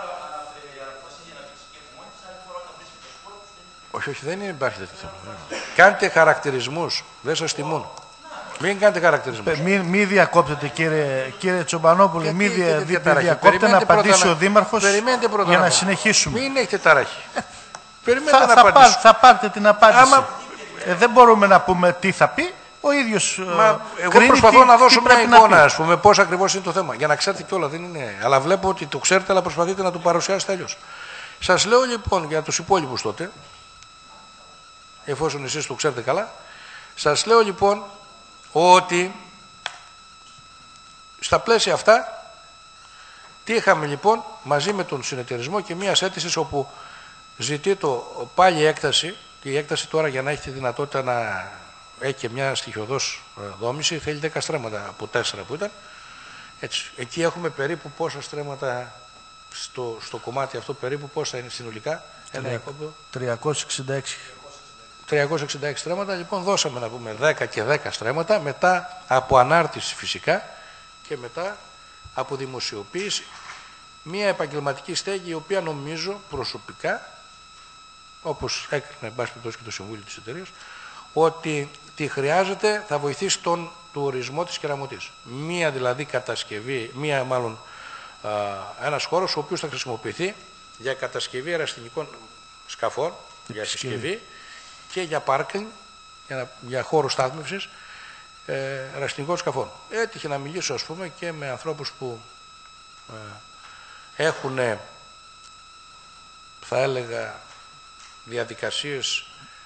Όχι, δεν υπάρχει τέτοιο θέμα. Κάντε χαρακτηρισμούς, δεν σας τιμούν. Μην κάνετε χαρακτηρισμούς. Μην διακόπτετε, κύριε Τσομπανόπουλε, μην διακόπτετε να απαντήσει ο Δήμαρχος για να συνεχίσουμε. Μην έχετε ταράχη. Περιμένετε να απαντήσω. Θα πάρετε την απάντηση. Δεν μπορούμε να πούμε τι θα πει. Ο ίδιος εγώ προσπαθώ να δώσω μια εικόνα, ας πούμε, πώς ακριβώς είναι το θέμα. Για να ξέρετε κιόλα, δεν είναι. Αλλά βλέπω ότι το ξέρετε, αλλά προσπαθείτε να το παρουσιάσετε αλλιώς. Σας λέω λοιπόν για τους υπόλοιπους τότε, εφόσον εσείς το ξέρετε καλά, σας λέω λοιπόν ότι στα πλαίσια αυτά τι είχαμε λοιπόν μαζί με τον συνεταιρισμό και μια αίτηση όπου ζητεί το πάλι έκταση, και η έκταση τώρα για να έχει τη δυνατότητα να έχει και μια στοιχειωδώς δόμηση θέλει 10 στρέμματα από 4 που ήταν. Έτσι. Εκεί έχουμε περίπου πόσα στρέμματα στο κομμάτι αυτό, περίπου πόσα είναι συνολικά. 366 στρέμματα, λοιπόν δώσαμε να πούμε 10 και 10 στρέμματα, μετά από ανάρτηση φυσικά και μετά από δημοσιοποίηση, μια επαγγελματική στέγη η οποία νομίζω προσωπικά, όπως έκρινε εν πάση περιπτώσει και το Συμβούλιο της εταιρείας, ότι τη χρειάζεται, θα βοηθήσει τον τουρισμό της Κεραμωτής. Μία δηλαδή κατασκευή, ένας χώρος ο οποίος θα χρησιμοποιηθεί για κατασκευή ερασιτεχνικών σκαφών, για συσκευή και για πάρκινγκ, για χώρο στάθμευσης ερασιτεχνικών σκαφών. Έτυχε να μιλήσω, ας πούμε, και με ανθρώπους που έχουν, θα έλεγα, διαδικασίες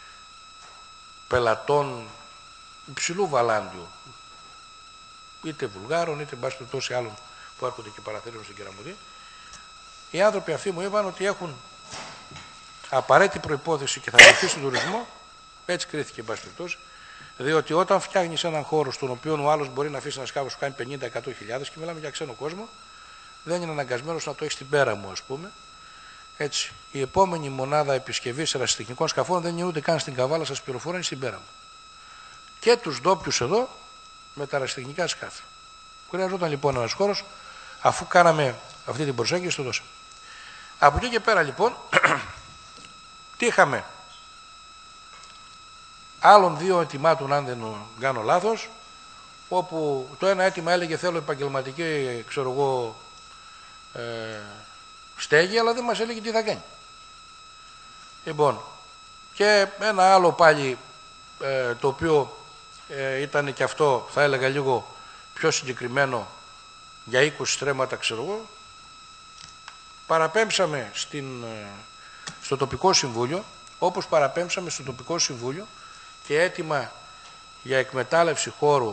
πελατών υψηλού βαλάντιου, είτε Βουλγάρων, είτε εν πάση περιπτώσει άλλων που έρχονται και παραθερίζουν στην Κεραμωτή. Οι άνθρωποι αυτοί μου είπαν ότι έχουν απαραίτητη προϋπόθεση και θα βοηθήσει τον τουρισμό, έτσι κρίθηκε εν πάση περιπτώσει, διότι όταν φτιάχνεις έναν χώρο στον οποίο ο άλλος μπορεί να αφήσει ένα σκάφος που κάνει 50-100 χιλιάδες, και μιλάμε για ξένο κόσμο, δεν είναι αναγκασμένος να το έχει στην πέρα μου, ας πούμε, Έτσι, η επόμενη μονάδα επισκευής ερασιτεχνικών σκαφών δεν είναι ούτε καν στην Καβάλα, σας πληροφορώ, είναι στην Πέραμο. Και τους ντόπιους εδώ με τα ερασιτεχνικά σκάφη. Χρειαζόταν λοιπόν ένας χώρος, αφού κάναμε αυτή την προσέγγιση, το δώσαμε. Από εκεί και πέρα λοιπόν, τι είχαμε? Άλλων 2 αιτημάτων, αν δεν κάνω λάθος, όπου το ένα αίτημα έλεγε θέλω επαγγελματική, ξέρω εγώ, στέγη, αλλά δεν μας έλεγε τι θα κάνει. Λοιπόν, και ένα άλλο πάλι, το οποίο ήταν και αυτό, θα έλεγα λίγο πιο συγκεκριμένο, για 20 στρέμματα, ξέρω εγώ, παραπέμψαμε στο τοπικό συμβούλιο, όπως παραπέμψαμε στο τοπικό συμβούλιο και έτοιμα για εκμετάλλευση χώρου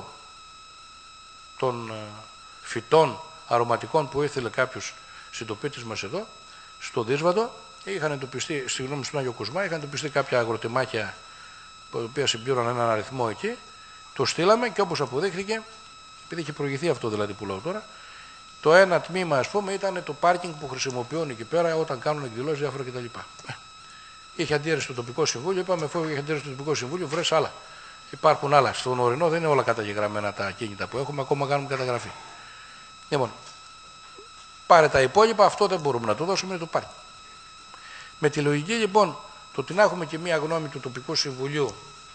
των φυτών αρωματικών που ήθελε κάποιος συντοπίτης μας εδώ, στο Δύσβατο, είχαν εντοπιστεί, συγγνώμη, στον Άγιο Κουσμά, είχαν εντοπιστεί κάποια αγροτεμάχια τα οποία συμπλήρωναν έναν αριθμό εκεί, το στείλαμε και όπως αποδείχθηκε, επειδή είχε προηγηθεί αυτό δηλαδή που λέω τώρα, το ένα τμήμα, ας πούμε, ήταν το πάρκινγκ που χρησιμοποιούν εκεί πέρα όταν κάνουν εκδηλώσεις διάφορα κτλ. Είχε αντίρρηση το τοπικό συμβούλιο, είπαμε, αφού είχε αντίρρηση το τοπικό συμβούλιο, βρες άλλα. Υπάρχουν άλλα. Στον ορεινό δεν είναι όλα καταγεγραμμένα τα ακίνητα που έχουμε, ακόμα κάνουμε καταγραφή. Λοιπόν, πάρε τα υπόλοιπα, αυτό δεν μπορούμε να το δώσουμε, είναι το πάρκινγκ. Με τη λογική λοιπόν, το ότι να έχουμε και μία γνώμη του τοπικού συμβουλίου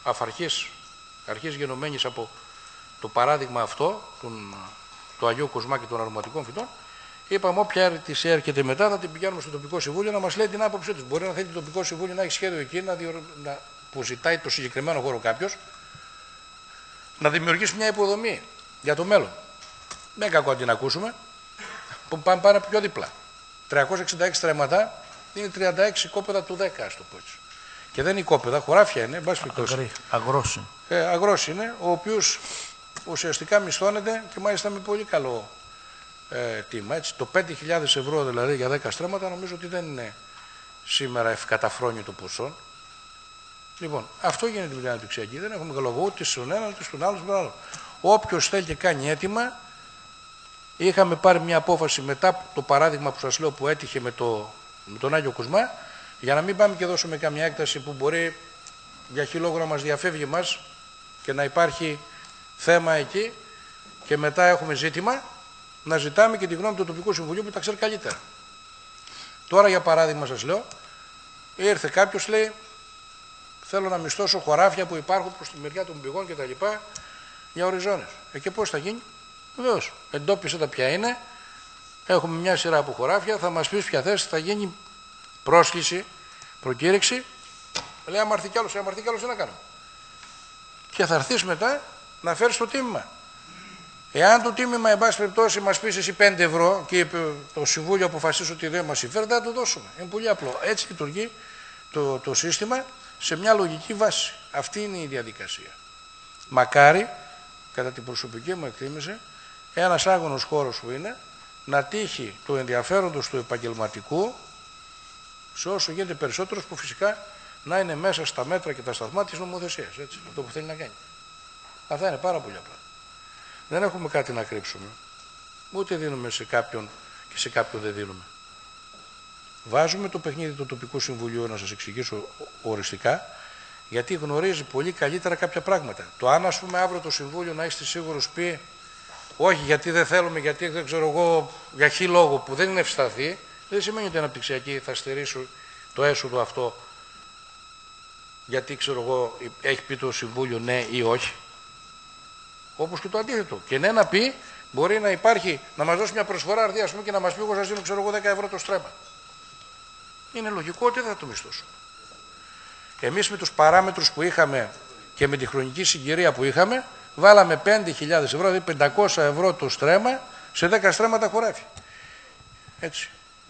αρχής γενομένης από το παράδειγμα αυτό, του Αγίου Κοσμά και των αρωματικών φυτών, είπαμε όποια αίτηση έρχεται μετά θα την πηγαίνουμε στο τοπικό συμβούλιο να μας λέει την άποψή του. Μπορεί να θέλει το τοπικό συμβούλιο να έχει σχέδιο εκεί, που ζητάει το συγκεκριμένο χώρο κάποιος, να δημιουργήσει μια υποδομή για το μέλλον. Δεν κακό να την ακούσουμε, που πάμε πιο δίπλα. 366 στρέμματα είναι 36 κόπεδα του 10, ας το πω έτσι. Και δεν είναι κόπεδα, χωράφια είναι, εν πάση περιπτώσει. Αγρός είναι, ο οποίος ουσιαστικά μισθώνεται και μάλιστα με πολύ καλό τίμα. Έτσι. Το 5.000 ευρώ δηλαδή για 10 στρέμματα νομίζω ότι δεν είναι σήμερα ευκαταφρόνητο ποσό. Λοιπόν, αυτό γίνεται με την αναπτυξιακή. Δεν έχουμε λόγο ούτε στον ένα ούτε στον άλλο. Όποιος θέλει και κάνει αίτημα, είχαμε πάρει μια απόφαση μετά το παράδειγμα που σας λέω που έτυχε με τον Άγιο Κουσμά, για να μην πάμε και δώσουμε καμιά έκταση που μπορεί για χιλόγραμμα να μας διαφεύγει μας και να υπάρχει θέμα εκεί και μετά έχουμε ζήτημα, να ζητάμε και τη γνώμη του τοπικού συμβουλίου που τα ξέρει καλύτερα. Τώρα για παράδειγμα σας λέω, ήρθε κάποιος λέει θέλω να μισθώσω χωράφια που υπάρχουν προς τη μεριά των πηγών και τα λοιπά για οριζόνες. Και πώς θα γίνει? Βεβαίως, εντόπισε τα ποια είναι, έχουμε μια σειρά από χωράφια, θα μας πεις ποια θέση, θα γίνει πρόσκληση, προκήρυξη, λέει άμα έρθει κι άλλος, τι να κάνουμε. Και θα έρθεις μετά να φέρεις το τίμημα. Εάν το τίμημα, εν πάση περιπτώσει, μας πεις εσύ 5 ευρώ και το Συμβούλιο αποφασίσει ότι δεν μας συμφέρει, θα το δώσουμε. Είναι πολύ απλό. Έτσι λειτουργεί το σύστημα σε μια λογική βάση. Αυτή είναι η διαδικασία. Μακάρι, κατά την προσωπική μου εκτίμηση, ένας άγωνος χώρος που είναι, να τύχει το ενδιαφέροντος του επαγγελματικού σε όσο γίνεται περισσότερος που φυσικά να είναι μέσα στα μέτρα και τα σταθμά της νομοθεσίας. Έτσι, αυτό που θέλει να κάνει. Αυτά είναι πάρα πολύ απλά. Δεν έχουμε κάτι να κρύψουμε. Ούτε δίνουμε σε κάποιον και σε κάποιον δεν δίνουμε. Βάζουμε το παιχνίδι του τοπικού συμβουλίου, να σας εξηγήσω οριστικά, γιατί γνωρίζει πολύ καλύτερα κάποια πράγματα. Το αν ας πούμε αύριο το συμβούλιο να είστε σίγουρος πει όχι γιατί δεν θέλουμε, γιατί δεν ξέρω εγώ για χι λόγο που δεν είναι ευσταθή, δεν σημαίνει ότι η αναπτυξιακή θα στερήσει το έσοδο αυτό γιατί ξέρω εγώ έχει πει το συμβούλιο ναι ή όχι. Όπως και το αντίθετο. Και ναι να πει, μπορεί να υπάρχει, να μας δώσει μια προσφορά αρδί, ας πούμε, και να μας πει: εγώ σας δίνω, ξέρω εγώ, 10 ευρώ το στρέμμα. Είναι λογικό ότι δεν θα το μισθώσουμε. Εμείς με τους παράμετρους που είχαμε και με τη χρονική συγκυρία που είχαμε, βάλαμε 5.000 ευρώ, δηλαδή 500 ευρώ το στρέμμα σε 10 στρέμματα χωράφια. Έτσι.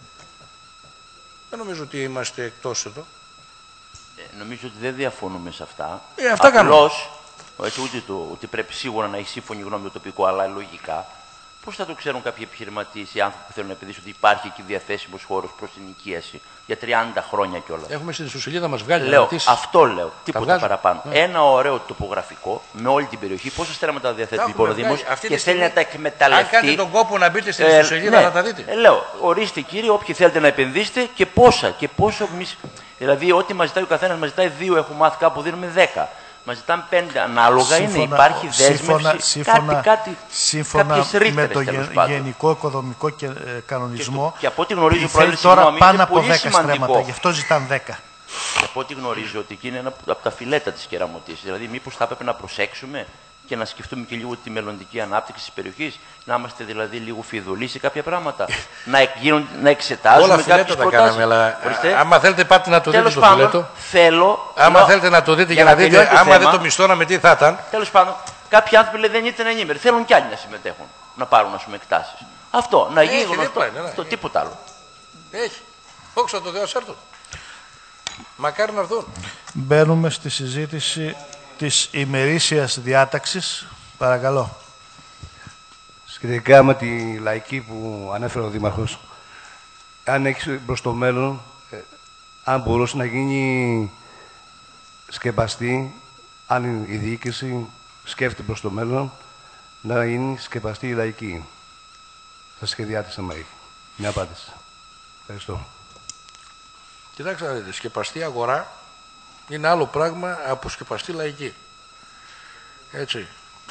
Δεν νομίζω ότι είμαστε εκτός εδώ. Νομίζω ότι δεν διαφωνούμε σε αυτά. Αυτά κάνουμε. Έτσι, ούτε πρέπει σίγουρα να έχει σύμφωνη γνώμη το τοπικό, αλλά λογικά Πώς θα το ξέρουν κάποιοι επιχειρηματίες, οι άνθρωποι που θέλουν να επενδύσουν, ότι υπάρχει εκεί διαθέσιμος χώρος προς την ενοικίαση για 30 χρόνια κιόλας? Έχουμε στην ιστοσελίδα μας βγάλει. Λέω, αυτό λέω. Τίποτα παραπάνω. Ναι. Ένα ωραίο τοπογραφικό με όλη την περιοχή. Πόσα στρέμματα τα διαθέτει λοιπόν ο Δήμος και θέλει να τα εκμεταλλευτεί. Αν κάνετε τον κόπο να μπείτε στην ιστοσελίδα να τα δείτε. Λέω, ορίστε κύριε, όποιοι θέλετε να επενδύσετε και πόσα και πόσο εμείς. Δηλαδή, ό,τι μας ζητάει ο καθένας, μας ζητάει 2, έχουμε μάθει κάπου, δίνουμε 10. Μας ζητάμε 5. Ανάλογα είναι, υπάρχει δέσμευση. Σύμφωνα με το Γενικό Οικοδομικό Κανονισμό. Και από ό,τι γνωρίζω, θέλει τώρα πάνω από 10 στρέμματα, γι' αυτό ζητάνε 10. Και από ό,τι γνωρίζω ότι εκεί είναι ένα από τα φιλέτα της κεραμωτής. Δηλαδή, μήπως θα έπρεπε να προσέξουμε και να σκεφτούμε και λίγο τη μελλοντική ανάπτυξη της περιοχής, να είμαστε δηλαδή λίγο φιδωλοί σε κάποια πράγματα, να εξετάζουμε κάποιες προτάσεις. Αλλά άμα θέλετε πάτε να το δείτε το φιλέτο. Άμα θέλετε να το δείτε για να δείτε, άμα δεν το μισθώναμε τι θα ήταν. Τέλος πάντων, κάποιοι άνθρωποι λέει, δεν ήταν ενήμεροι, θέλουν κι άλλοι να συμμετέχουν, να πάρουν εκτάσεις. Αυτό, να γίνει γνωστό, τίποτα άλλο. Έχει. Όξα το Θεό έρθουν. Μακάρι να έρθουν. Μπαίνουμε στη συζήτηση της ημερήσιας διάταξης. Παρακαλώ. Σχετικά με τη λαϊκή που ανέφερε ο Δήμαρχος, αν έχει προς το μέλλον, αν μπορούσε να γίνει σκεπαστή, αν η διοίκηση σκέφτεται προς το μέλλον, να γίνει σκεπαστή η λαϊκή. Στα σχεδιά της ΑΜΑΗ. Μια απάντηση. Ευχαριστώ. Κοιτάξτε να δείτε, σκεπαστή αγορά είναι άλλο πράγμα από σκεπαστή λαϊκή. Έτσι.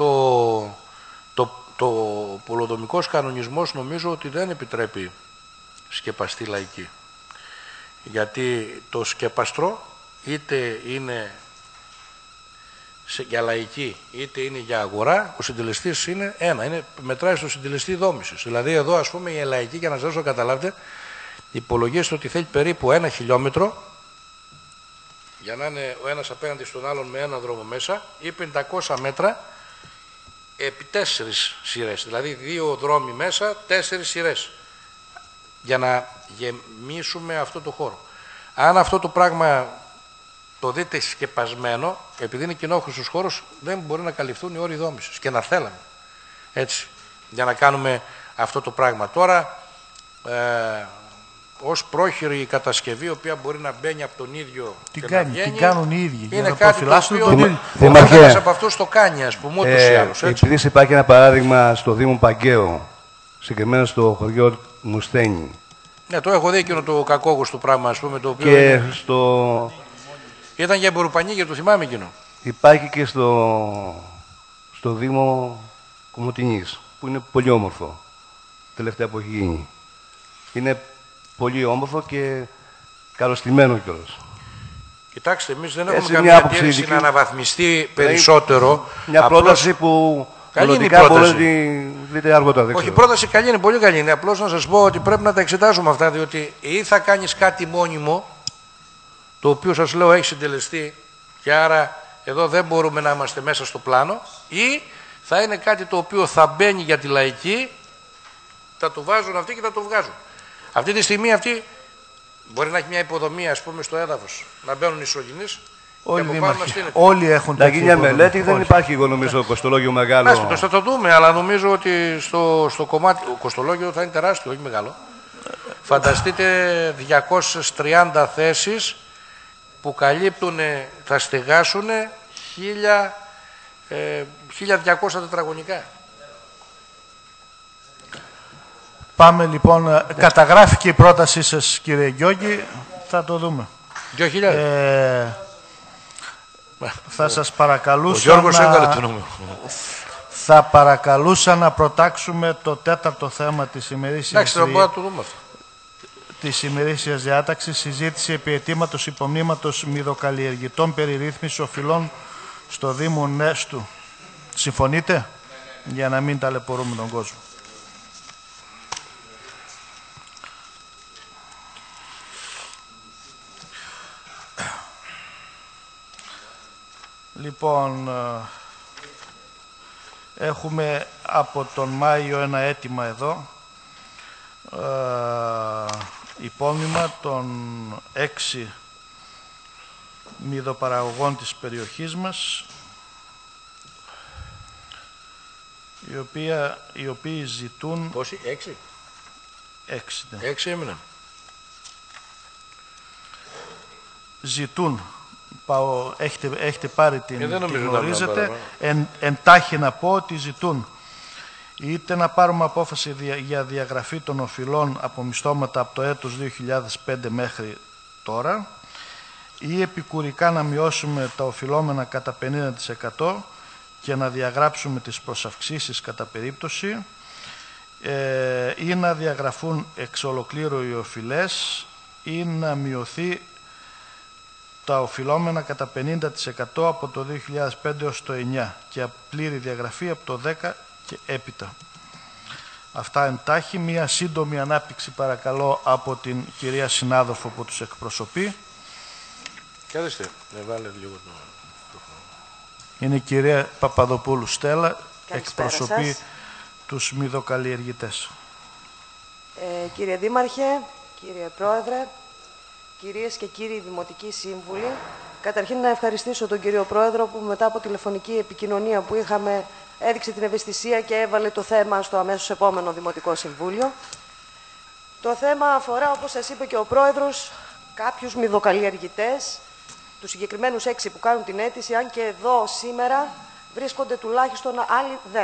Το πολεοδομικός κανονισμός νομίζω ότι δεν επιτρέπει σκεπαστή λαϊκή. Γιατί το σκεπαστρό είτε είναι για λαϊκή είτε είναι για αγορά, ο συντελεστής είναι ένα. Μετράει στο συντελεστή δόμησης. Δηλαδή εδώ ας πούμε η λαϊκή, για να σας δώσω καταλάβετε, υπολογίζεται ότι θέλει περίπου 1 χιλιόμετρο για να είναι ο ένας απέναντι στον άλλον με ένα δρόμο μέσα ή 500 μέτρα επί 4 σειρές. Δηλαδή 2 δρόμοι μέσα, 4 σειρές. Για να γεμίσουμε αυτό το χώρο. Αν αυτό το πράγμα το δείτε σκεπασμένο, επειδή είναι κοινόχρηστος χώρος, δεν μπορεί να καλυφθούν οι όροι δόμησης και να θέλαμε. Έτσι, για να κάνουμε αυτό το πράγμα. Τώρα, ως πρόχειρη κατασκευή, η οποία μπορεί να μπαίνει από τον ίδιο τι και κάνει, να βγαίνει, τι κάνουν οι ίδιοι, είναι κάτι το οποίο ένας από αυτούς το κάνει, ας πούμε, ούτως ή άλλως. Επειδή υπάρχει ένα παράδειγμα στο Δήμο Παγκαίο, συγκεκριμένα στο χωριό Μουστένη. Ναι, το έχω δει εκείνο το κακόγουστο πράγμα, ας πούμε, το οποίο και είναι... Ήταν για Εμπορουπανίγια, το θυμάμαι εκείνο. Υπάρχει και στο Δήμο Κομωτινής, που είναι πολύ όμορφο, τελευταία που έχει γίνει. Είναι πολύ όμορφο και καλωστημένο κιόλας. Κοιτάξτε, εμείς δεν έχουμε καμία αντίρρηση να αναβαθμιστεί περισσότερο. Μια πρόταση που μελλοντικά μπορεί να τη δείτε αργότερα. Όχι, η πρόταση καλή είναι, πολύ καλή είναι. Απλώς να σας πω ότι πρέπει να τα εξετάζουμε αυτά, διότι ή θα κάνεις κάτι μόνιμο, το οποίο σας λέω έχει συντελεστεί και άρα εδώ δεν μπορούμε να είμαστε μέσα στο πλάνο, ή θα είναι κάτι το οποίο θα μπαίνει για τη λαϊκή, θα το βάζουν αυτοί και θα το βγάζουν. Αυτή τη στιγμή αυτή μπορεί να έχει μια υποδομή, ας πούμε, στο έδαφος, να μπαίνουν ισογενείς. Όλοι έχουν να γίνει μια μελέτη, δεν υπάρχει, εγώ νομίζω, κοστολόγιο μεγάλο. Άσχετος, θα το δούμε, αλλά νομίζω ότι στο κομμάτι, ο κοστολόγιο θα είναι τεράστιο, όχι μεγάλο. Φανταστείτε 230 θέσεις που καλύπτουν, θα στεγάσουν 1.200 τετραγωνικά. Πάμε λοιπόν, καταγράφηκε η πρότασή σας, κύριε Γιώργη, θα το δούμε. 2.000. Θα σας παρακαλούσα, ο Γιώργος έβγαλε το νούμερο. Θα παρακαλούσα να προτάξουμε το τέταρτο θέμα της ημερήσιας διάταξης, συζήτηση επί αιτήματος υπομνήματος μυδοκαλλιεργητών περί ρύθμισης οφειλών στο Δήμο Νέστου. Συμφωνείτε, για να μην ταλαιπωρούμε τον κόσμο? Λοιπόν, έχουμε από τον Μάιο ένα αίτημα εδώ, υπόμνημα των 6 μυδοπαραγωγών της περιοχής μας. οι οποίοι ζητούν... Πόσοι, 6? 6, ναι. 6 έμειναν. Ζητούν, έχετε πάρει την γνωρίζετε, εντάχει να πω ότι ζητούν είτε να πάρουμε απόφαση για διαγραφή των οφειλών από μισθώματα από το έτος 2005 μέχρι τώρα ή επικουρικά να μειώσουμε τα οφειλόμενα κατά 50% και να διαγράψουμε τις προσαυξήσεις κατά περίπτωση ή να διαγραφούν εξ ολοκλήρου οι οφειλές ή να μειωθεί τα οφειλόμενα κατά 50% από το 2005 έως το 9 και πλήρη διαγραφή από το 10 και έπειτα. Αυτά εντάχει. Μία σύντομη ανάπτυξη παρακαλώ από την κυρία συνάδελφο που τους εκπροσωπεί. Κάθεστε, βάλε λίγο το... Είναι η κυρία Παπαδοπούλου Στέλλα, εκπροσωπεί σας. τους μυδοκαλλιεργητές. Κύριε Δήμαρχε, κύριε Πρόεδρε, κυρίες και κύριοι Δημοτικοί Σύμβουλοι, καταρχήν να ευχαριστήσω τον κύριο Πρόεδρο που μετά από τηλεφωνική επικοινωνία που είχαμε έδειξε την ευαισθησία και έβαλε το θέμα στο αμέσως επόμενο Δημοτικό Συμβούλιο. Το θέμα αφορά, όπως σας είπε και ο Πρόεδρος, κάποιους μυδοκαλλιεργητές, τους συγκεκριμένους 6 που κάνουν την αίτηση, αν και εδώ σήμερα βρίσκονται τουλάχιστον άλλοι 10.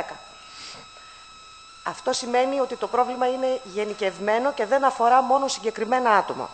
Αυτό σημαίνει ότι το πρόβλημα είναι γενικευμένο και δεν αφορά μόνο συγκεκριμένα άτομα.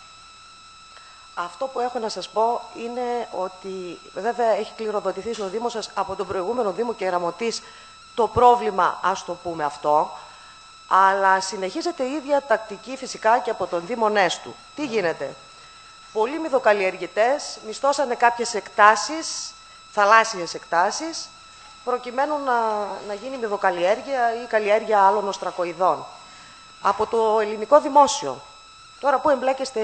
Αυτό που έχω να σας πω είναι ότι βέβαια έχει κληροδοτηθεί στο Δήμο σας από τον προηγούμενο Δήμο και Γραμματής το πρόβλημα, ας το πούμε αυτό, αλλά συνεχίζεται η ίδια τακτική φυσικά και από τον Δήμο Νέστου. Τι γίνεται? Πολλοί μυδοκαλλιεργητές μισθώσανε κάποιες εκτάσεις, θαλάσσιες εκτάσεις, προκειμένου να γίνει μυδοκαλλιέργεια ή καλλιέργεια άλλων οστρακοειδών. Από το ελληνικό δημόσιο. Τώρα που εμπλέκεστε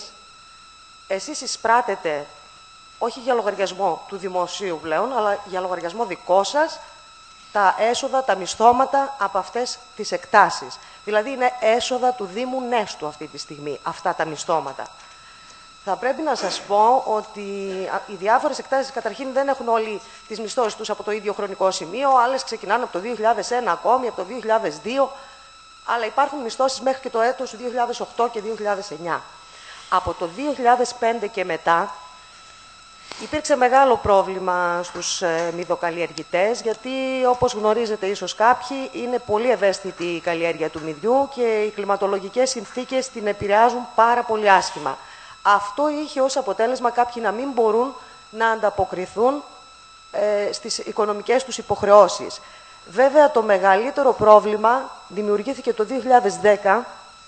εσείς εισπράτετε, όχι για λογαριασμό του δημοσίου πλέον, αλλά για λογαριασμό δικό σας, τα έσοδα, τα μισθώματα από αυτές τις εκτάσεις. Δηλαδή είναι έσοδα του Δήμου Νέστου αυτή τη στιγμή, αυτά τα μισθώματα. Θα πρέπει να σας πω ότι οι διάφορες εκτάσεις καταρχήν δεν έχουν όλοι τις μισθώσεις τους από το ίδιο χρονικό σημείο, άλλες ξεκινάνε από το 2001 ακόμη, από το 2002, αλλά υπάρχουν μισθώσεις μέχρι και το έτος 2008 και 2009. Από το 2005 και μετά υπήρξε μεγάλο πρόβλημα στους μυδοκαλλιεργητές, γιατί όπως γνωρίζετε ίσως κάποιοι, είναι πολύ ευαίσθητη η καλλιέργεια του μυδιού και οι κλιματολογικές συνθήκες την επηρεάζουν πάρα πολύ άσχημα. Αυτό είχε ως αποτέλεσμα κάποιοι να μην μπορούν να ανταποκριθούν στις οικονομικές τους υποχρεώσεις. Βέβαια, το μεγαλύτερο πρόβλημα δημιουργήθηκε το 2010.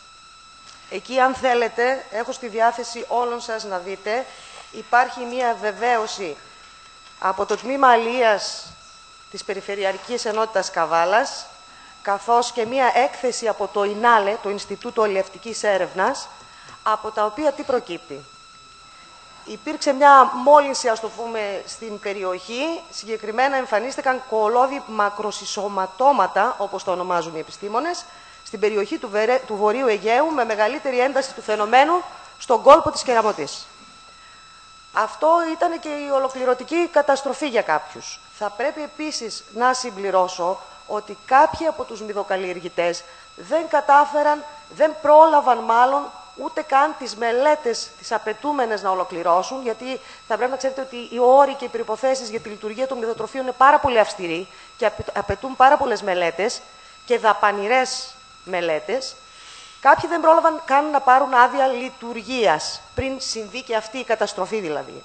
Εκεί, αν θέλετε, έχω στη διάθεση όλων σας να δείτε, υπάρχει μία βεβαίωση από το Τμήμα Αλίας της Περιφερειακής Ενότητας Καβάλας, καθώς και μία έκθεση από το ΙΝΑΛΕ, το Ινστιτούτο Αλλιευτικής Έρευνας, από τα οποία τι προκύπτει? Υπήρξε μια μόλυνση, ας το πούμε, στην περιοχή. Συγκεκριμένα εμφανίστηκαν κολλώδη μακροσυσσωματώματα, όπως το ονομάζουν οι επιστήμονες, στην περιοχή του Βορείου Αιγαίου, με μεγαλύτερη ένταση του φαινομένου στον κόλπο της Κεραμωτής. Αυτό ήταν και η ολοκληρωτική καταστροφή για κάποιους. Θα πρέπει επίσης να συμπληρώσω ότι κάποιοι από τους μυδοκαλλιεργητές δεν κατάφεραν, δεν πρόλαβαν μάλλον ούτε καν τις μελέτες τις απαιτούμενες να ολοκληρώσουν, γιατί θα πρέπει να ξέρετε ότι οι όροι και οι προϋποθέσεις για τη λειτουργία των μυδοτροφίων είναι πάρα πολύ αυστηροί και απαιτούν πάρα πολλές μελέτες και δαπανηρές μελέτες. Κάποιοι δεν πρόλαβαν καν να πάρουν άδεια λειτουργίας, πριν συμβεί και αυτή η καταστροφή δηλαδή.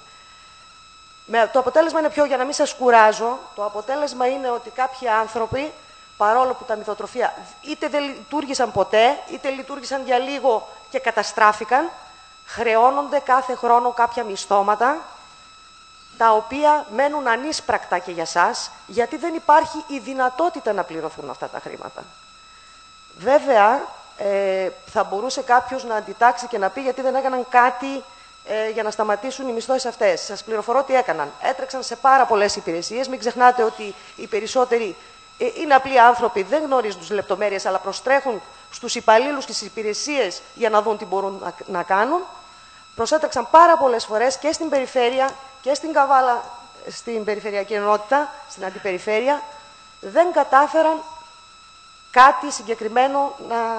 Το αποτέλεσμα είναι ποιο? Για να μην σας κουράζω, το αποτέλεσμα είναι ότι κάποιοι άνθρωποι, παρόλο που τα μυδοτροφία είτε δεν λειτουργήσαν ποτέ, είτε λειτουργήσαν για λίγο και καταστράφηκαν, χρεώνονται κάθε χρόνο κάποια μισθώματα, τα οποία μένουν ανίσπρακτα και για σας, γιατί δεν υπάρχει η δυνατότητα να πληρωθούν αυτά τα χρήματα. Βέβαια, θα μπορούσε κάποιος να αντιτάξει και να πει γιατί δεν έκαναν κάτι για να σταματήσουν οι μισθώσεις αυτές. Σας πληροφορώ τι έκαναν. Έτρεξαν σε πάρα πολλές υπηρεσίες. Μην ξεχνάτε ότι οι περισσότεροι είναι απλοί άνθρωποι, δεν γνωρίζουν τις λεπτομέρειες, αλλά προστρέχουν στους υπαλλήλους και στις υπηρεσίες για να δουν τι μπορούν να κάνουν. Προσέτρεξαν πάρα πολλές φορές και στην περιφέρεια και στην Καβάλα, στην περιφερειακή ενότητα, στην αντιπεριφέρεια, δεν κατάφεραν κάτι συγκεκριμένο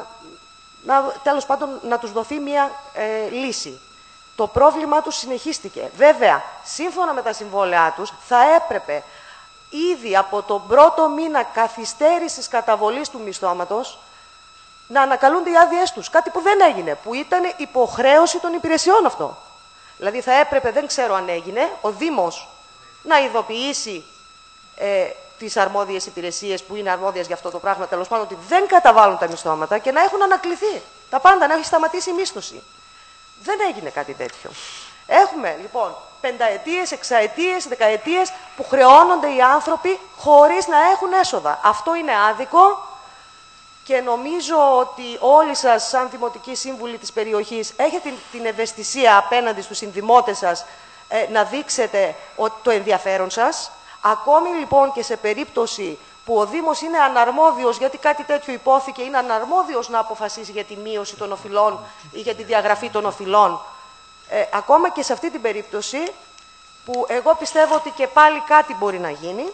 τέλος πάντων να τους δοθεί μια λύση. Το πρόβλημά τους συνεχίστηκε. Βέβαια, σύμφωνα με τα συμβόλαιά τους, θα έπρεπε ήδη από τον πρώτο μήνα καθυστέρησης καταβολής του μισθώματος να ανακαλούνται οι άδειές τους. Κάτι που δεν έγινε, που ήταν υποχρέωση των υπηρεσιών αυτό. Δηλαδή θα έπρεπε, δεν ξέρω αν έγινε, ο Δήμος να ειδοποιήσει τις αρμόδιες υπηρεσίες που είναι αρμόδιες για αυτό το πράγμα, τέλος πάντων, ότι δεν καταβάλουν τα μισθώματα και να έχουν ανακληθεί τα πάντα, να έχει σταματήσει η μίσθωση. Δεν έγινε κάτι τέτοιο. Έχουμε λοιπόν πενταετίες, εξαετίες, δεκαετίες που χρεώνονται οι άνθρωποι χωρίς να έχουν έσοδα. Αυτό είναι άδικο και νομίζω ότι όλοι σας, σαν δημοτικοί σύμβουλοι της περιοχής, έχετε την ευαισθησία απέναντι στους συνδημότες σας να δείξετε το ενδιαφέρον σας. Ακόμη λοιπόν και σε περίπτωση που ο Δήμος είναι αναρμόδιος, γιατί κάτι τέτοιο υπόθηκε, είναι αναρμόδιος να αποφασίσει για τη μείωση των οφειλών ή για τη διαγραφή των οφειλών. Ακόμα και σε αυτή την περίπτωση, που εγώ πιστεύω ότι και πάλι κάτι μπορεί να γίνει,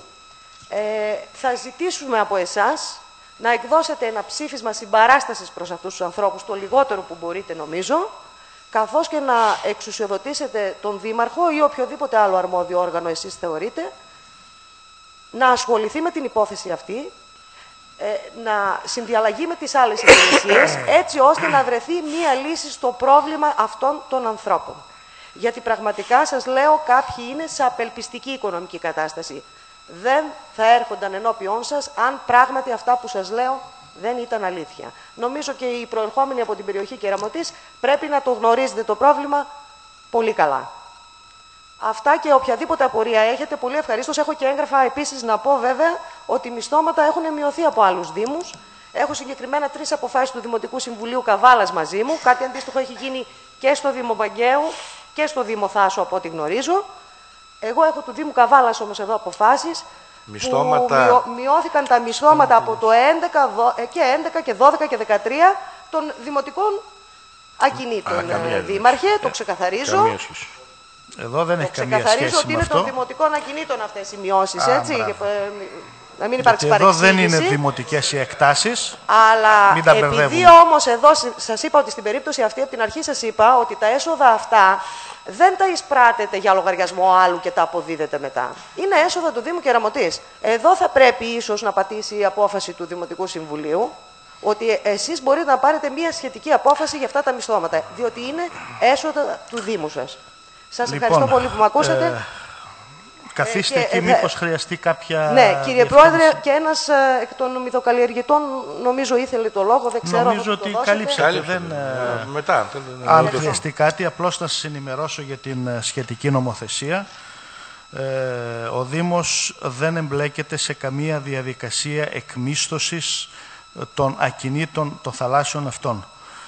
θα ζητήσουμε από εσάς να εκδώσετε ένα ψήφισμα συμπαράστασης προς αυτούς τους ανθρώπους, το λιγότερο που μπορείτε νομίζω, καθώς και να εξουσιοδοτήσετε τον Δήμαρχο ή οποιοδήποτε άλλο αρμόδιο όργανο εσείς θεωρείτε, να ασχοληθεί με την υπόθεση αυτή, να συνδιαλλαγεί με τις άλλες υπηρεσίες, έτσι ώστε να βρεθεί μία λύση στο πρόβλημα αυτών των ανθρώπων. Γιατί πραγματικά σας λέω, κάποιοι είναι σε απελπιστική οικονομική κατάσταση. Δεν θα έρχονταν ενώπιόν σας αν πράγματι αυτά που σας λέω δεν ήταν αλήθεια. Νομίζω και οι προερχόμενοι από την περιοχή Κεραμωτής πρέπει να το γνωρίζετε το πρόβλημα πολύ καλά. Αυτά και οποιαδήποτε απορία έχετε, πολύ ευχαρίστως. Έχω και έγγραφα επίσης να πω βέβαια ότι οι μισθώματα έχουν μειωθεί από άλλους δήμους. Έχω συγκεκριμένα 3 αποφάσεις του Δημοτικού Συμβουλίου Καβάλας μαζί μου. Κάτι αντίστοιχο έχει γίνει και στο Δήμο Παγκαίου και στο Δήμο Θάσου από ό,τι γνωρίζω. Εγώ έχω του Δήμου Καβάλας όμως εδώ αποφάσεις μισθώματα... που μειώθηκαν τα μισθώματα από το 11 και 12 και 13 των δημοτικών ακινήτων. Δήμαρχε, το ξεκαθαρίζω. Εδώ δεν έχει καμία σχέση με αυτό. Ξεκαθαρίζω ότι είναι των δημοτικών ακινήτων αυτές οι μειώσεις, έτσι. Να μην υπάρξει παρεξήγηση. Εδώ δεν είναι δημοτικές οι εκτάσεις. Αλλά μην τα μπερδεύουμε. Επειδή όμως εδώ σας είπα ότι στην περίπτωση αυτή, από την αρχή σας είπα ότι τα έσοδα αυτά δεν τα εισπράτετε για λογαριασμό άλλου και τα αποδίδετε μετά. Είναι έσοδα του Δήμου Κεραμωτής. Εδώ θα πρέπει ίσως να πατήσει η απόφαση του Δημοτικού Συμβουλίου, ότι εσείς μπορείτε να πάρετε μια σχετική απόφαση για αυτά τα μισθώματα, διότι είναι έσοδα του Δήμου σας. Σας ευχαριστώ πολύ που με ακούσατε. Καθίστε εκεί, μήπως χρειαστεί κάποια... Ναι, κύριε Πρόεδρε, και ένας εκ των μυδοκαλλιεργητών νομίζω ήθελε το λόγο, δεν ξέρω. Νομίζω ότι καλύψατε. Μετά. Αν χρειαστεί κάτι, απλώς να σας ενημερώσω για την σχετική νομοθεσία. Ο Δήμος δεν εμπλέκεται σε καμία διαδικασία εκμίσθωσης των ακινήτων των θαλάσσιων αυτών.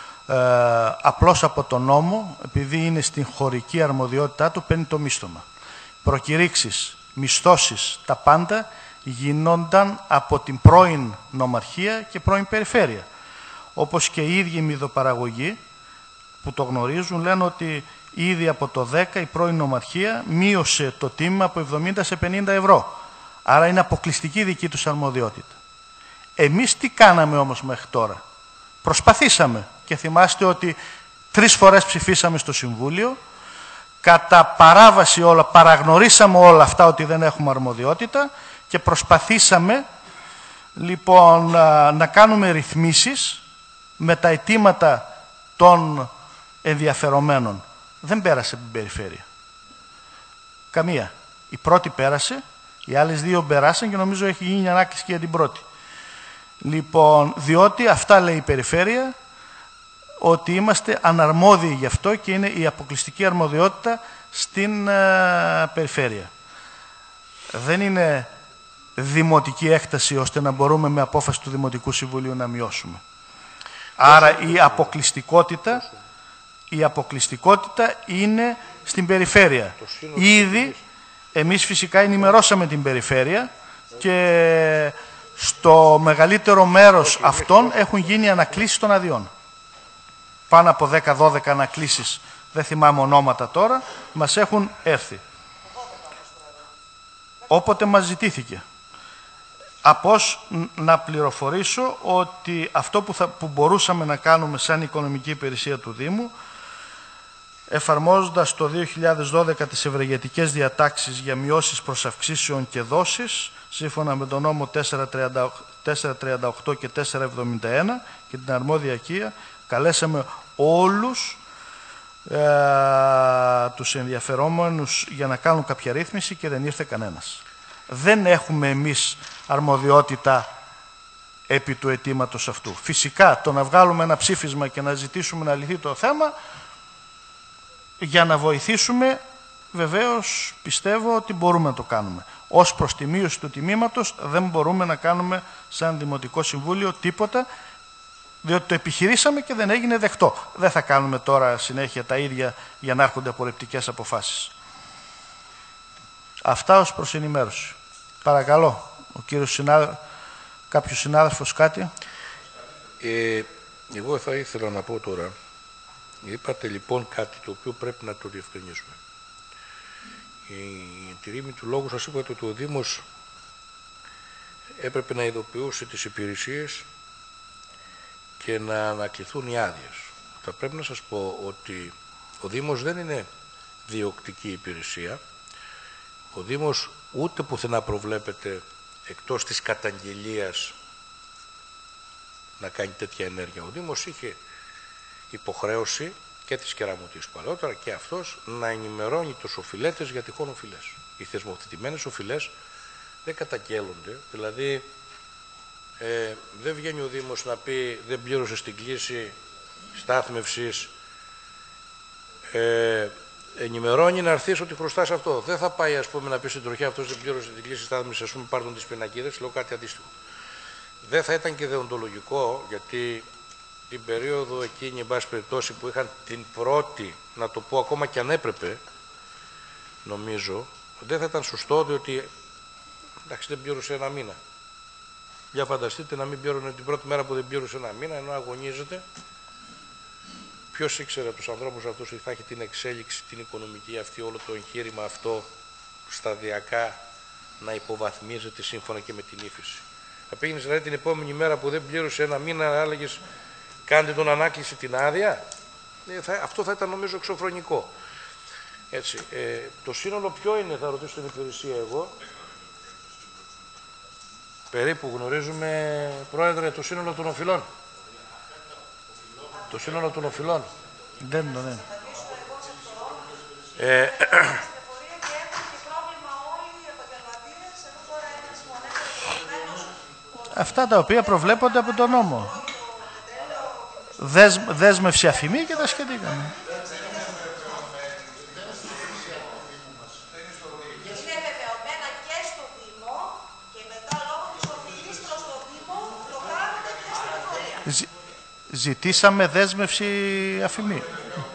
Απλώς από τον νόμο, επειδή είναι στην χωρική αρμοδιότητά του, παίρνει το μίσθωμα. Προκηρύξεις, μισθώσεις, τα πάντα γινόνταν από την πρώην νομαρχία και πρώην περιφέρεια. Όπως και οι ίδιοι μυδοπαραγωγοί που το γνωρίζουν λένε ότι ήδη από το 10 η πρώην νομαρχία μείωσε το τίμημα από 70 σε 50 ευρώ. Άρα είναι αποκλειστική δική τους αρμοδιότητα. Εμείς τι κάναμε όμως μέχρι τώρα? Προσπαθήσαμε και θυμάστε ότι 3 φορές ψηφίσαμε στο Συμβούλιο, κατά παράβαση όλα, παραγνωρίσαμε όλα αυτά ότι δεν έχουμε αρμοδιότητα και προσπαθήσαμε λοιπόν να κάνουμε ρυθμίσεις με τα αιτήματα των ενδιαφερομένων. Δεν πέρασε την περιφέρεια. Καμία. Η πρώτη πέρασε, οι άλλες 2 περάσαν και νομίζω έχει γίνει ανάκληση και για την πρώτη. Λοιπόν, διότι αυτά λέει η περιφέρεια, ότι είμαστε αναρμόδιοι γι' αυτό και είναι η αποκλειστική αρμοδιότητα στην περιφέρεια. Δεν είναι δημοτική έκταση ώστε να μπορούμε με απόφαση του Δημοτικού Συμβουλίου να μειώσουμε. Άρα η αποκλειστικότητα είναι στην περιφέρεια. Ήδη εμείς φυσικά ενημερώσαμε την περιφέρεια και στο μεγαλύτερο μέρος αυτών έχουν γίνει ανακλήσεις των αδειών. Πάνω από 10-12 ανακλήσεις, δεν θυμάμαι ονόματα τώρα, μας έχουν έρθει. Όποτε μας ζητήθηκε. Απώς να πληροφορήσω ότι αυτό που μπορούσαμε να κάνουμε σαν οικονομική υπηρεσία του Δήμου, εφαρμόζοντας το 2012 τις ευεργετικές διατάξεις για μειώσεις προσαυξήσεων και δόσεις, σύμφωνα με τον νόμο 438 και 471 και την αρμόδια οικία, καλέσαμε όλους τους ενδιαφερόμενους για να κάνουν κάποια ρύθμιση και δεν ήρθε κανένας. Δεν έχουμε εμείς αρμοδιότητα επί του αιτήματος αυτού. Φυσικά το να βγάλουμε ένα ψήφισμα και να ζητήσουμε να λυθεί το θέμα, για να βοηθήσουμε, βεβαίως πιστεύω ότι μπορούμε να το κάνουμε. Ως προς τη μείωση του τιμήματος δεν μπορούμε να κάνουμε σαν Δημοτικό Συμβούλιο τίποτα, διότι το επιχειρήσαμε και δεν έγινε δεκτό. Δεν θα κάνουμε τώρα συνέχεια τα ίδια για να έρχονται απορριπτικές αποφάσεις. Αυτά ως προς ενημέρωση. Παρακαλώ, ο κύριος κάποιος συνάδελφος κάτι. Εγώ θα ήθελα να πω τώρα, είπατε λοιπόν κάτι το οποίο πρέπει να το διευκρινίσουμε. Η τη ρήμη του λόγου σας είπατε ότι ο Δήμος έπρεπε να ειδοποιούσε τις υπηρεσίες και να ανακληθούν οι άδειες. Θα πρέπει να σας πω ότι ο Δήμος δεν είναι διοκτική υπηρεσία. Ο Δήμος ούτε πουθενά προβλέπεται εκτός της καταγγελίας να κάνει τέτοια ενέργεια. Ο Δήμος είχε υποχρέωση και της Κεραμωτής παλαιότερα και αυτός να ενημερώνει τους οφειλέτες για τυχόν οφειλές. Οι θεσμοθετημένες οφειλές δεν καταγγέλλονται, δηλαδή δεν βγαίνει ο Δήμος να πει δεν πλήρωσε στην κλίση στάθμευσης, ενημερώνει να έρθεις ότι χρωστάς αυτό. Δεν θα πάει ας πούμε να πει στην τροχιά αυτός δεν πλήρωσε την κλίση στάθμευσης, ας πούμε πάρουν τις πινακίδες, λέω κάτι αντίστοιχο. Δεν θα ήταν και δεοντολογικό, γιατί την περίοδο εκείνη, εν πάση περιπτώσει, που είχαν την πρώτη, να το πω ακόμα και αν έπρεπε, νομίζω, δεν θα ήταν σωστό, διότι εντάξει δεν πλήρωσε ένα μήνα. Για φανταστείτε να μην πλήρωνε την πρώτη μέρα που δεν πλήρωσε ένα μήνα, ενώ αγωνίζεται. Ποιος ήξερε από τους ανθρώπους αυτούς ότι θα έχει την εξέλιξη, την οικονομική αυτή, όλο το εγχείρημα αυτό, σταδιακά να υποβαθμίζεται σύμφωνα και με την ύφεση. Θα πήγαινες δηλαδή την επόμενη μέρα που δεν πλήρωσε ένα μήνα, έλεγες κάντε τον ανάκληση την άδεια. Αυτό θα ήταν νομίζω εξωφρονικό. Έτσι, το σύνολο ποιο είναι, θα ρωτήσω την υπηρεσία εγώ. Περίπου γνωρίζουμε, Πρόεδρε, το σύνολο των οφειλών. Το σύνολο των οφειλών. Δεν είναι, ναι. Αυτά τα οποία προβλέπονται από τον νόμο. Δέσμευση αφημί και τα σχετικά. Είναι βεβαιωμένα και στο Δήμο και μετά λόγω της οφειλής προς το Δήμο το κάνουμε και στην εφορία. Ζητήσαμε δέσμευση αφημί.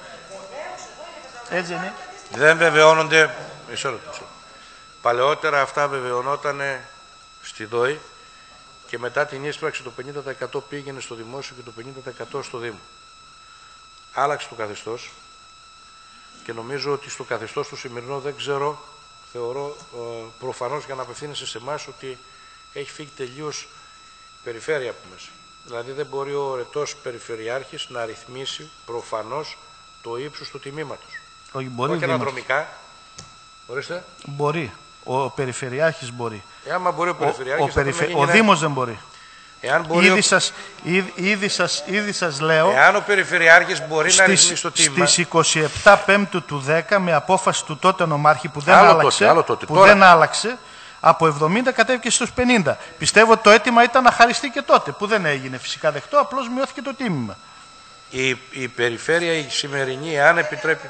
Έτσι είναι. Δεν βεβαιώνονται. Παλαιότερα αυτά βεβαιωνόταν στη ΔΟΗ και μετά την ίσπραξη το 50% πήγαινε στο δημόσιο και το 50% στο Δήμο. Άλλαξε το καθεστώς και νομίζω ότι στο καθεστώς του σημερινό δεν ξέρω, θεωρώ προφανώς για να απευθύνεσαι σε εμάς ότι έχει φύγει τελείως περιφέρεια από μέσα. Δηλαδή δεν μπορεί ο ορετός περιφερειάρχης να ρυθμίσει προφανώς το ύψος του τιμήματος. Όχι, μπορεί. Όχι αναδρομικά. Ορίστε. Μπορεί. Ο Περιφερειάρχης μπορεί. Άμα μπορεί ο Περιφερειάρχης. Ο Δήμος δεν μπορεί. Εάν μπορεί Ήδη σας λέω. Εάν ο Περιφερειάρχης μπορεί να ρυθμίσει το τίμημα. Στις 27 Πέμπτου του 10 με απόφαση του τότε νομάρχη που δεν άλλαξε. άλλαξε. Από 70 κατέβηκε στους 50. Πιστεύω ότι το αίτημα ήταν να χαριστεί και τότε, που δεν έγινε φυσικά δεκτό, απλώς μειώθηκε το τίμημα. Η περιφέρεια η σημερινή, αν επιτρέπει.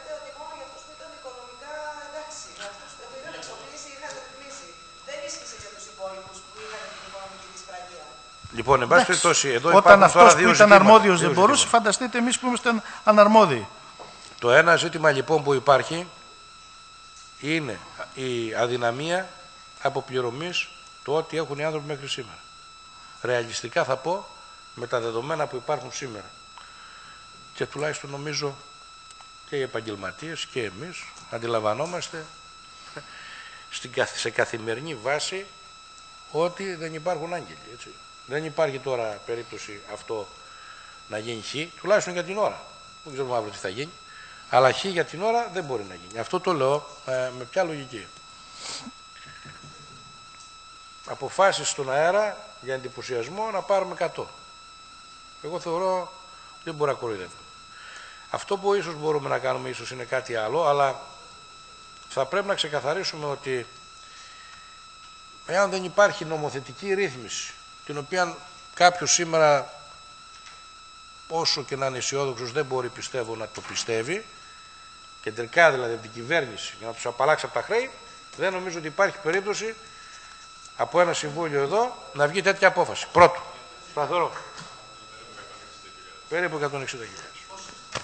Λοιπόν, εν πάση περιπτώσει, εδώ όταν αυτός που ήταν αρμόδιος δεν μπορούσε, φανταστείτε εμείς που είμαστε αναρμόδιοι. Το ένα ζήτημα λοιπόν που υπάρχει είναι η αδυναμία αποπληρωμής του ό,τι έχουν οι άνθρωποι μέχρι σήμερα. Ρεαλιστικά θα πω, με τα δεδομένα που υπάρχουν σήμερα. Και τουλάχιστον νομίζω και οι επαγγελματίες και εμείς αντιλαμβανόμαστε σε καθημερινή βάση ότι δεν υπάρχουν άγγελοι. Έτσι. Δεν υπάρχει τώρα περίπτωση αυτό να γίνει χ, τουλάχιστον για την ώρα. Δεν ξέρουμε αύριο τι θα γίνει. Αλλά χ για την ώρα δεν μπορεί να γίνει. Αυτό το λέω με ποια λογική. Αποφάσεις στον αέρα για εντυπωσιασμό να πάρουμε 100. Εγώ θεωρώ δεν μπορεί να κοροϊδεύουμε. Αυτό που ίσως μπορούμε να κάνουμε ίσως είναι κάτι άλλο, αλλά θα πρέπει να ξεκαθαρίσουμε ότι εάν δεν υπάρχει νομοθετική ρύθμιση, την οποία κάποιος σήμερα, όσο και να είναι αισιόδοξος, δεν μπορεί, πιστεύω, να το πιστεύει, κεντρικά δηλαδή από την κυβέρνηση, για να τους απαλλάξει από τα χρέη, δεν νομίζω ότι υπάρχει περίπτωση από ένα συμβούλιο εδώ να βγει τέτοια απόφαση. Πρώτο, σταθερό. Περίπου 160.000.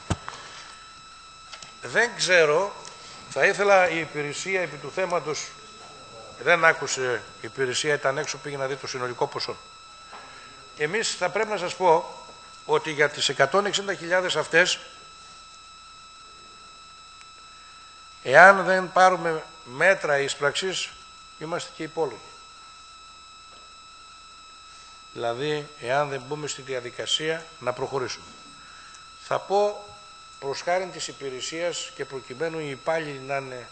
Δεν ξέρω, θα ήθελα η υπηρεσία επί του θέματος, δεν άκουσε η υπηρεσία, ήταν έξω, πήγε να δει το συνολικό ποσό. Εμείς θα πρέπει να σας πω ότι για τις 160.000 αυτές, εάν δεν πάρουμε μέτρα εισπραξής, είμαστε και υπόλογοι. Δηλαδή, εάν δεν μπούμε στη διαδικασία να προχωρήσουμε. Θα πω προς χάριν της υπηρεσίας και προκειμένου οι υπάλληλοι να είναι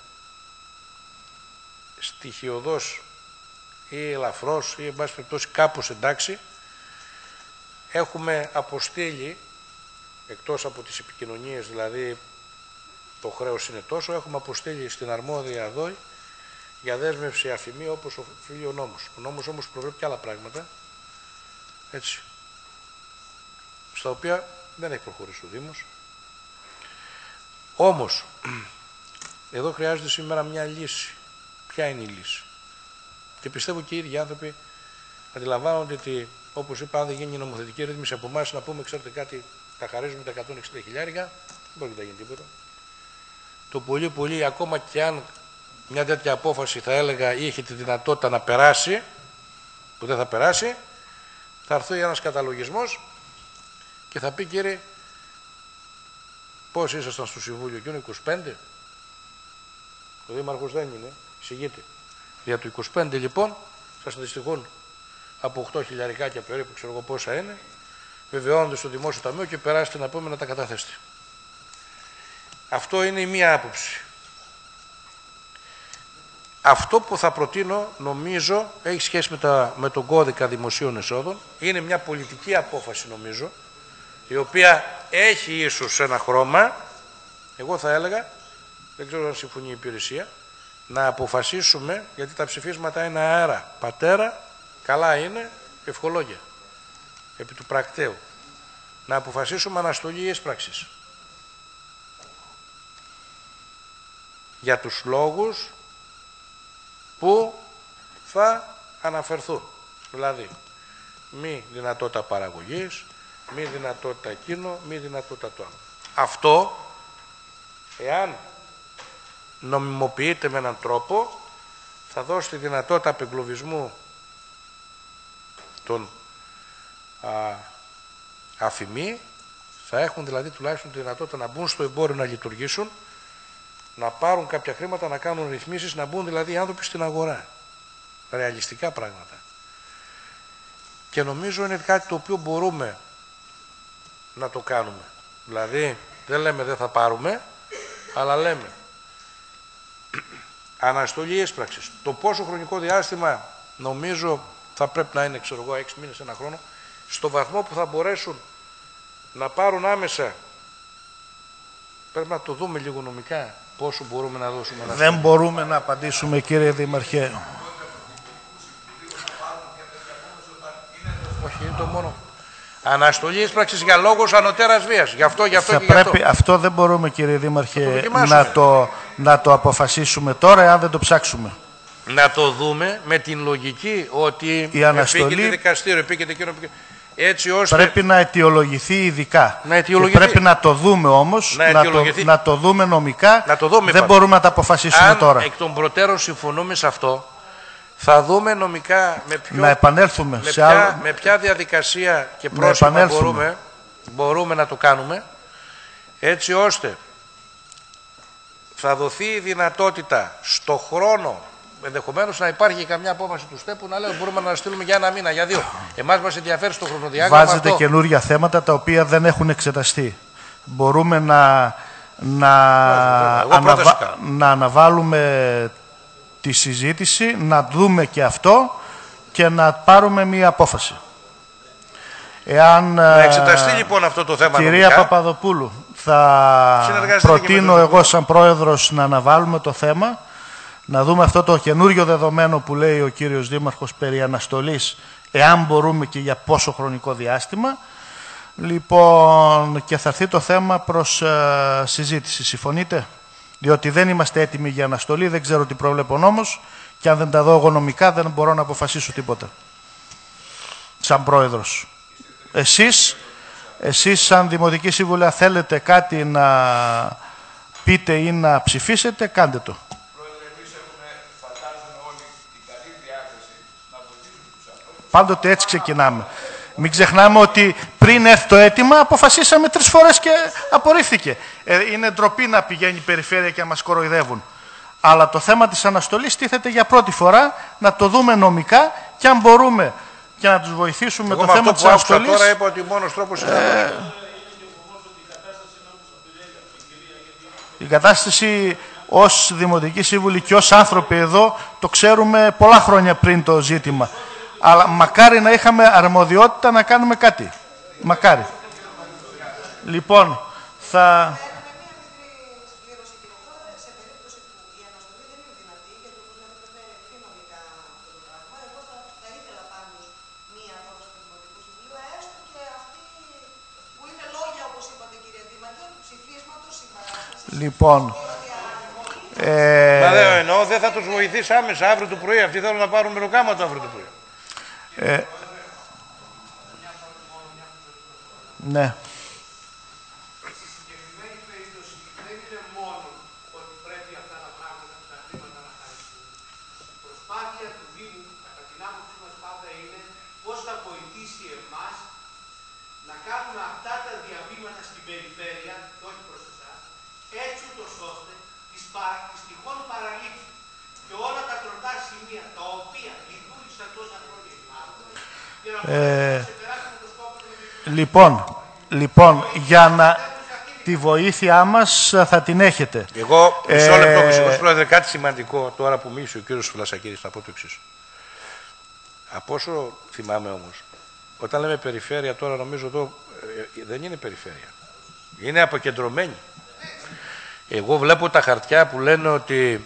στοιχειωδώς ή ελαφρώς ή εν πάση περιπτώσει κάπως εντάξει, έχουμε αποστείλει, εκτός από τις επικοινωνίες, δηλαδή το χρέος είναι τόσο, έχουμε αποστείλει στην αρμόδια ΔΟΗ για δέσμευση αφημί όπως οφείλει ο νόμος. Ο νόμος όμως προβλέπει και άλλα πράγματα, έτσι, στα οποία δεν έχει προχωρήσει ο Δήμος. Όμως, εδώ χρειάζεται σήμερα μια λύση. Ποια είναι η λύση? Και πιστεύω και οι ίδιοι άνθρωποι αντιλαμβάνονται ότι, όπως είπα, αν δεν γίνει η νομοθετική ρύθμιση από εμάς, να πούμε, ξέρετε κάτι, τα χαρίζουμε τα 160.000, δεν μπορεί να γίνει τίποτα. Το πολύ πολύ, ακόμα και αν μια τέτοια απόφαση, θα έλεγα, είχε τη δυνατότητα να περάσει, που δεν θα περάσει, θα έρθει ένας καταλογισμός και θα πει, κύριε, πώς ήσασταν στο Συμβούλιο εκείνο, 25? Ο Δήμαρχος δεν είναι, εισηγείται. Για το 25 λοιπόν, σας αντιστοιχούν από 8.000 περίπου, ξέρω εγώ πόσα είναι, βεβαιώνονται στο Δημόσιο Ταμείο και περάσετε να πούμε να τα καταθέσετε. Αυτό είναι η μία άποψη. Αυτό που θα προτείνω, νομίζω, έχει σχέση με τον κώδικα δημοσίων εσόδων. Είναι μια πολιτική απόφαση, νομίζω, η οποία έχει ίσως ένα χρώμα. Εγώ θα έλεγα, δεν ξέρω αν συμφωνεί η υπηρεσία, να αποφασίσουμε, γιατί τα ψηφίσματα είναι αέρα. Πατέρα, καλά είναι, ευχολόγια. Επί του πρακτέου. Να αποφασίσουμε αναστολή εισπράξης. Για τους λόγους που θα αναφερθούν. Δηλαδή, μη δυνατότητα παραγωγής, μη δυνατότητα εκείνο, μη δυνατότητα το άλλο. Αυτό, εάν νομιμοποιείται με έναν τρόπο, θα δώσει τη δυνατότητα απεγκλωβισμού των αφημί, θα έχουν δηλαδή τουλάχιστον τη δυνατότητα να μπουν στο εμπόριο να λειτουργήσουν, να πάρουν κάποια χρήματα, να κάνουν ρυθμίσεις, να μπουν δηλαδή οι άνθρωποι στην αγορά. Ρεαλιστικά πράγματα. Και νομίζω είναι κάτι το οποίο μπορούμε να το κάνουμε. Δηλαδή, δεν λέμε δεν θα πάρουμε, αλλά λέμε αναστολή έσπραξης. Το πόσο χρονικό διάστημα, νομίζω θα πρέπει να είναι, ξέρω εγώ, 6 μήνες, 1 χρόνο, στο βαθμό που θα μπορέσουν να πάρουν άμεσα. Πρέπει να το δούμε λίγο νομικά, πόσο μπορούμε να δώσουμε. Δεν μπορούμε να απαντήσουμε, κύριε Δήμαρχε. Όχι, είναι το μόνο. Αναστολή έσπραξης για λόγους ανωτέρας βίας. Γι' αυτό και πρέπει, αυτό δεν μπορούμε, κύριε Δήμαρχε, να το αποφασίσουμε τώρα, εάν δεν το ψάξουμε. Να το δούμε με την λογική ότι η αναστολή επίκειται δικαστήριο, επίκειται εκείνο, έτσι ώστε πρέπει να αιτιολογηθεί ειδικά. Να αιτιολογηθεί. Και πρέπει να το δούμε όμως, να το δούμε νομικά, δεν μπορούμε να τα αποφασίσουμε αν τώρα. Εκ των προτέρων συμφωνούμε σε αυτό, θα δούμε νομικά να επανέλθουμε με ποια διαδικασία και πρόσημα μπορούμε να το κάνουμε, έτσι ώστε θα δοθεί η δυνατότητα στο χρόνο ενδεχομένως να υπάρχει καμιά απόφαση του ΣΤΕ που να λέει μπορούμε να στείλουμε για 1 μήνα, για 2. Εμάς μας ενδιαφέρει στο χρονοδιάγραμμα. Βάζετε καινούργια θέματα τα οποία δεν έχουν εξεταστεί. Μπορούμε να αναβάλουμε τη συζήτηση, να δούμε και αυτό και να πάρουμε μία απόφαση. Να εξεταστεί λοιπόν αυτό το θέμα. Κυρία νομικά. Παπαδοπούλου, θα προτείνω εγώ σαν πρόεδρος να αναβάλουμε το θέμα, να δούμε αυτό το καινούριο δεδομένο που λέει ο κύριος Δήμαρχος περί αναστολής, εάν μπορούμε και για πόσο χρονικό διάστημα. Λοιπόν, και θα έρθει το θέμα προς συζήτηση. Συμφωνείτε? Διότι δεν είμαστε έτοιμοι για αναστολή, δεν ξέρω τι προβλέπει ο νόμος και αν δεν τα δω εγώ νομικά δεν μπορώ να αποφασίσω τίποτα. Σαν πρόεδρος. Εσείς σαν Δημοτική Σύμβουλα θέλετε κάτι να πείτε ή να ψηφίσετε, κάντε το. Πρόεδρε, εμείς έχουμε, φαντάζομαι όλοι, την καλή διάθεση να βοηθήσουμε τους ανθρώπους. Πάντοτε έτσι ξεκινάμε. Μην ξεχνάμε ότι πριν έρθει το αίτημα αποφασίσαμε 3 φορές και απορρίφθηκε. Είναι ντροπή να πηγαίνει η περιφέρεια και να μας κοροϊδεύουν. Αλλά το θέμα της αναστολής τίθεται για πρώτη φορά, να το δούμε νομικά και αν μπορούμε και να τους βοηθήσουμε το θέμα της αναστολής. Εγώ τώρα είπα ότι μόνος τρόπος είναι η κατάσταση ως Δημοτική Σύμβουλη και ως άνθρωποι εδώ το ξέρουμε πολλά χρόνια πριν το ζήτημα. Αλλά μακάρι να είχαμε αρμοδιότητα να κάνουμε κάτι. Μακάρι. Λοιπόν, θα... Λοιπόν... Μα δεν εννοώ, δεν θα τους βοηθήσει άμεσα αύριο το πρωί. Αυτοί θέλουν να πάρουν μεροκάματο αύριο το πρωί. Ναι. Στη συγκεκριμένη περίπτωση δεν είναι μόνο ότι πρέπει αυτά τα πράγματα, τα χρήματα να χαριστούν. Η προσπάθεια του Δήμου, κατά την άποψή μας πάντα, είναι πώς θα βοηθήσει εμάς να κάνουμε αυτά τα διαβήματα στην περιφέρεια, και όχι προς εσάς, έτσι ούτως ώστε τις τυχόν παραλήψεις και όλα τα τροτά σημεία τα οποία λειτουργήσαν τόσα χρόνια και να ξεπεράσουμε το σκόπο του. Λοιπόν, για να τη βοήθειά μας θα την έχετε. Εγώ, μισό λεπτό, πρόεδρε, κάτι σημαντικό τώρα που μίλησε ο κύριος Φλασακίδης, να πω το εξής. Από όσο θυμάμαι όμως, όταν λέμε περιφέρεια τώρα νομίζω εδώ δεν είναι περιφέρεια. Είναι αποκεντρωμένη. Εγώ βλέπω τα χαρτιά που λένε ότι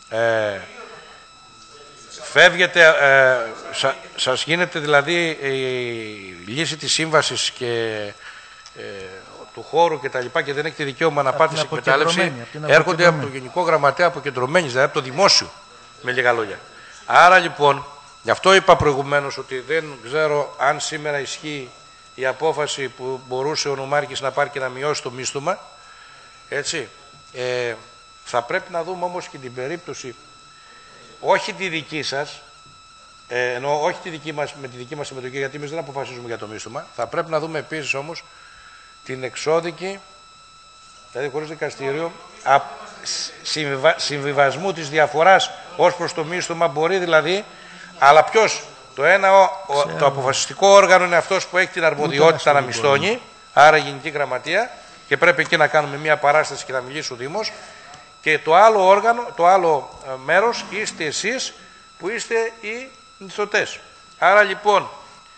φεύγετε, σας γίνεται δηλαδή η λύση της σύμβασης και του χώρου και τα λοιπά και δεν έχετε δικαίωμα να πάτε σε εκμετάλλευση, έρχονται από το Γενικό Γραμματέα αποκεντρωμένης, δηλαδή από το δημόσιο, με λίγα λόγια. Άρα λοιπόν, γι' αυτό είπα προηγουμένως ότι δεν ξέρω αν σήμερα ισχύει η απόφαση που μπορούσε ο Νομάρχης να πάρει και να μειώσει το μίσθωμα, έτσι. Θα πρέπει να δούμε όμως και την περίπτωση, όχι τη δική σας, ενώ όχι τη δική μας, με τη δική μας συμμετοχή, γιατί εμείς δεν αποφασίζουμε για το μίσθωμα, θα πρέπει να δούμε επίσης όμως την εξώδικη, δηλαδή χωρίς δικαστήριο, συμβιβασμού της διαφοράς ως προς το μίσθωμα, μπορεί δηλαδή, αλλά ποιος, το αποφασιστικό όργανο είναι αυτός που έχει την αρμοδιότητα να μισθώνει, άρα η Γενική Γραμματεία, και πρέπει εκεί να κάνουμε μια παράσταση και να μιλήσει ο Δήμος, και το άλλο όργανο, το άλλο μέρος είστε εσείς που είστε οι μισθωτές. Άρα λοιπόν,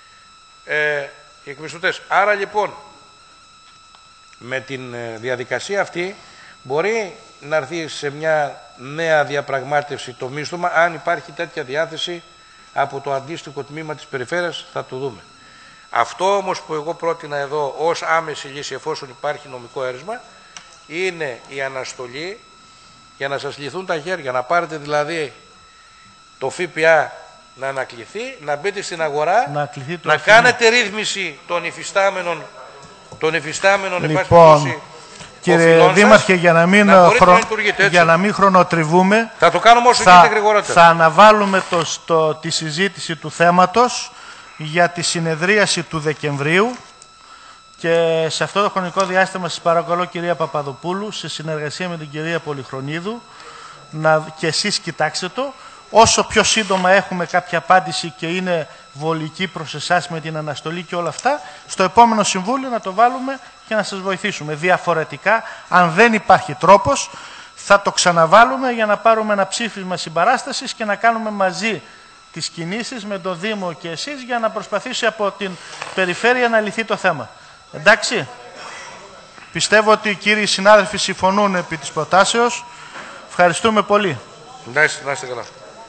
οι εκμισθωτές. Άρα λοιπόν, με την διαδικασία αυτή μπορεί να έρθει σε μια νέα διαπραγμάτευση το μίσθωμα, αν υπάρχει τέτοια διάθεση από το αντίστοιχο τμήμα της περιφέρειας, θα το δούμε. Αυτό όμως που εγώ πρότεινα εδώ ως άμεση λύση, εφόσον υπάρχει νομικό αίρεσμα, είναι η αναστολή για να σας λυθούν τα χέρια, να πάρετε δηλαδή το ΦΠΑ να ανακληθεί, να μπείτε στην αγορά, να κάνετε ρύθμιση των υφιστάμενων λοιπόν, κύριε Δήμαρχε, για να μην χρονοτριβούμε, θα το κάνουμε όσο γίνεται γρηγορότερα. Θα αναβάλουμε τη συζήτηση του θέματος για τη συνεδρίαση του Δεκεμβρίου και σε αυτό το χρονικό διάστημα σας παρακαλώ, κυρία Παπαδοπούλου, σε συνεργασία με την κυρία Πολυχρονίδου, και εσείς κοιτάξτε το, όσο πιο σύντομα έχουμε κάποια απάντηση και είναι βολική προς εσάς με την αναστολή και όλα αυτά, στο επόμενο Συμβούλιο να το βάλουμε και να σας βοηθήσουμε. Διαφορετικά, αν δεν υπάρχει τρόπος, θα το ξαναβάλουμε για να πάρουμε ένα ψήφισμα συμπαράστασης και να κάνουμε μαζί τις κινήσεις με το Δήμο και εσείς για να προσπαθήσει από την περιφέρεια να λυθεί το θέμα. Εντάξει. Πιστεύω ότι οι κύριοι συνάδελφοι συμφωνούν επί της προτάσεως. Ευχαριστούμε πολύ. Να είστε καλά.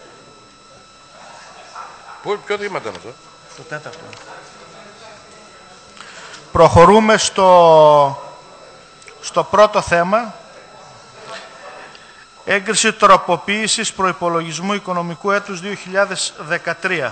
Ποιο τμήμα ήταν αυτό? Το τέταρτο. Προχωρούμε στο πρώτο θέμα. Έγκριση τροποποίησης προϋπολογισμού οικονομικού έτους 2013.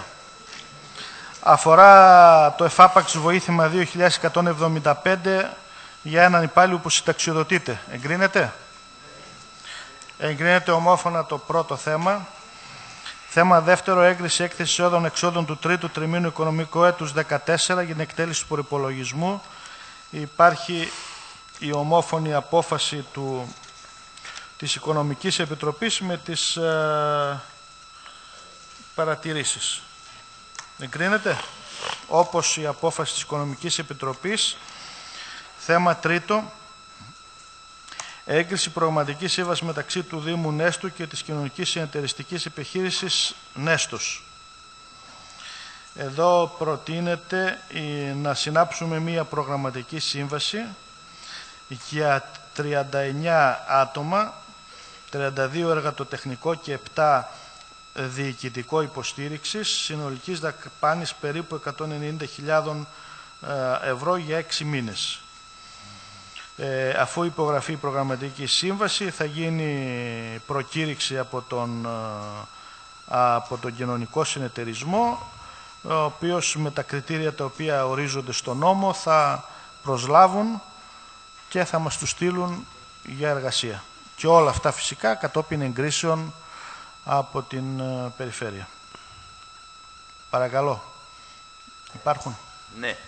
Αφορά το εφάπαξ βοήθημα 2.175 για έναν υπάλληλο που συνταξιοδοτείται. Εγκρίνεται. Εγκρίνεται ομόφωνα το πρώτο θέμα. Θέμα δεύτερο, έγκριση έκθεση εισόδων-εξόδων του τρίτου τριμήνου οικονομικού έτους 2014 για την εκτέλεση του προϋπολογισμού. Υπάρχει η ομόφωνη απόφαση της Οικονομικής Επιτροπής με τις παρατηρήσεις. Εγκρίνεται. Όπως η απόφαση της Οικονομικής Επιτροπής. Θέμα τρίτο. Έγκριση προγραμματικής σύμβασης μεταξύ του Δήμου Νέστου και της Κοινωνικής Συνεταιριστικής Επιχείρησης Νέστος. Εδώ προτείνεται να συνάψουμε μία προγραμματική σύμβαση για 39 άτομα, 32 εργατοτεχνικό και 7 διοικητικό υποστήριξης, συνολικής δαπάνης περίπου 190.000 ευρώ για 6 μήνες. Αφού υπογραφεί η προγραμματική σύμβαση θα γίνει προκήρυξη από τον κοινωνικό συνεταιρισμό, ο οποίος με τα κριτήρια τα οποία ορίζονται στο νόμο θα προσλάβουν και θα μας τους στείλουν για εργασία. Και όλα αυτά φυσικά κατόπιν εγκρίσεων από την περιφέρεια. Παρακαλώ. Υπάρχουν. Ναι.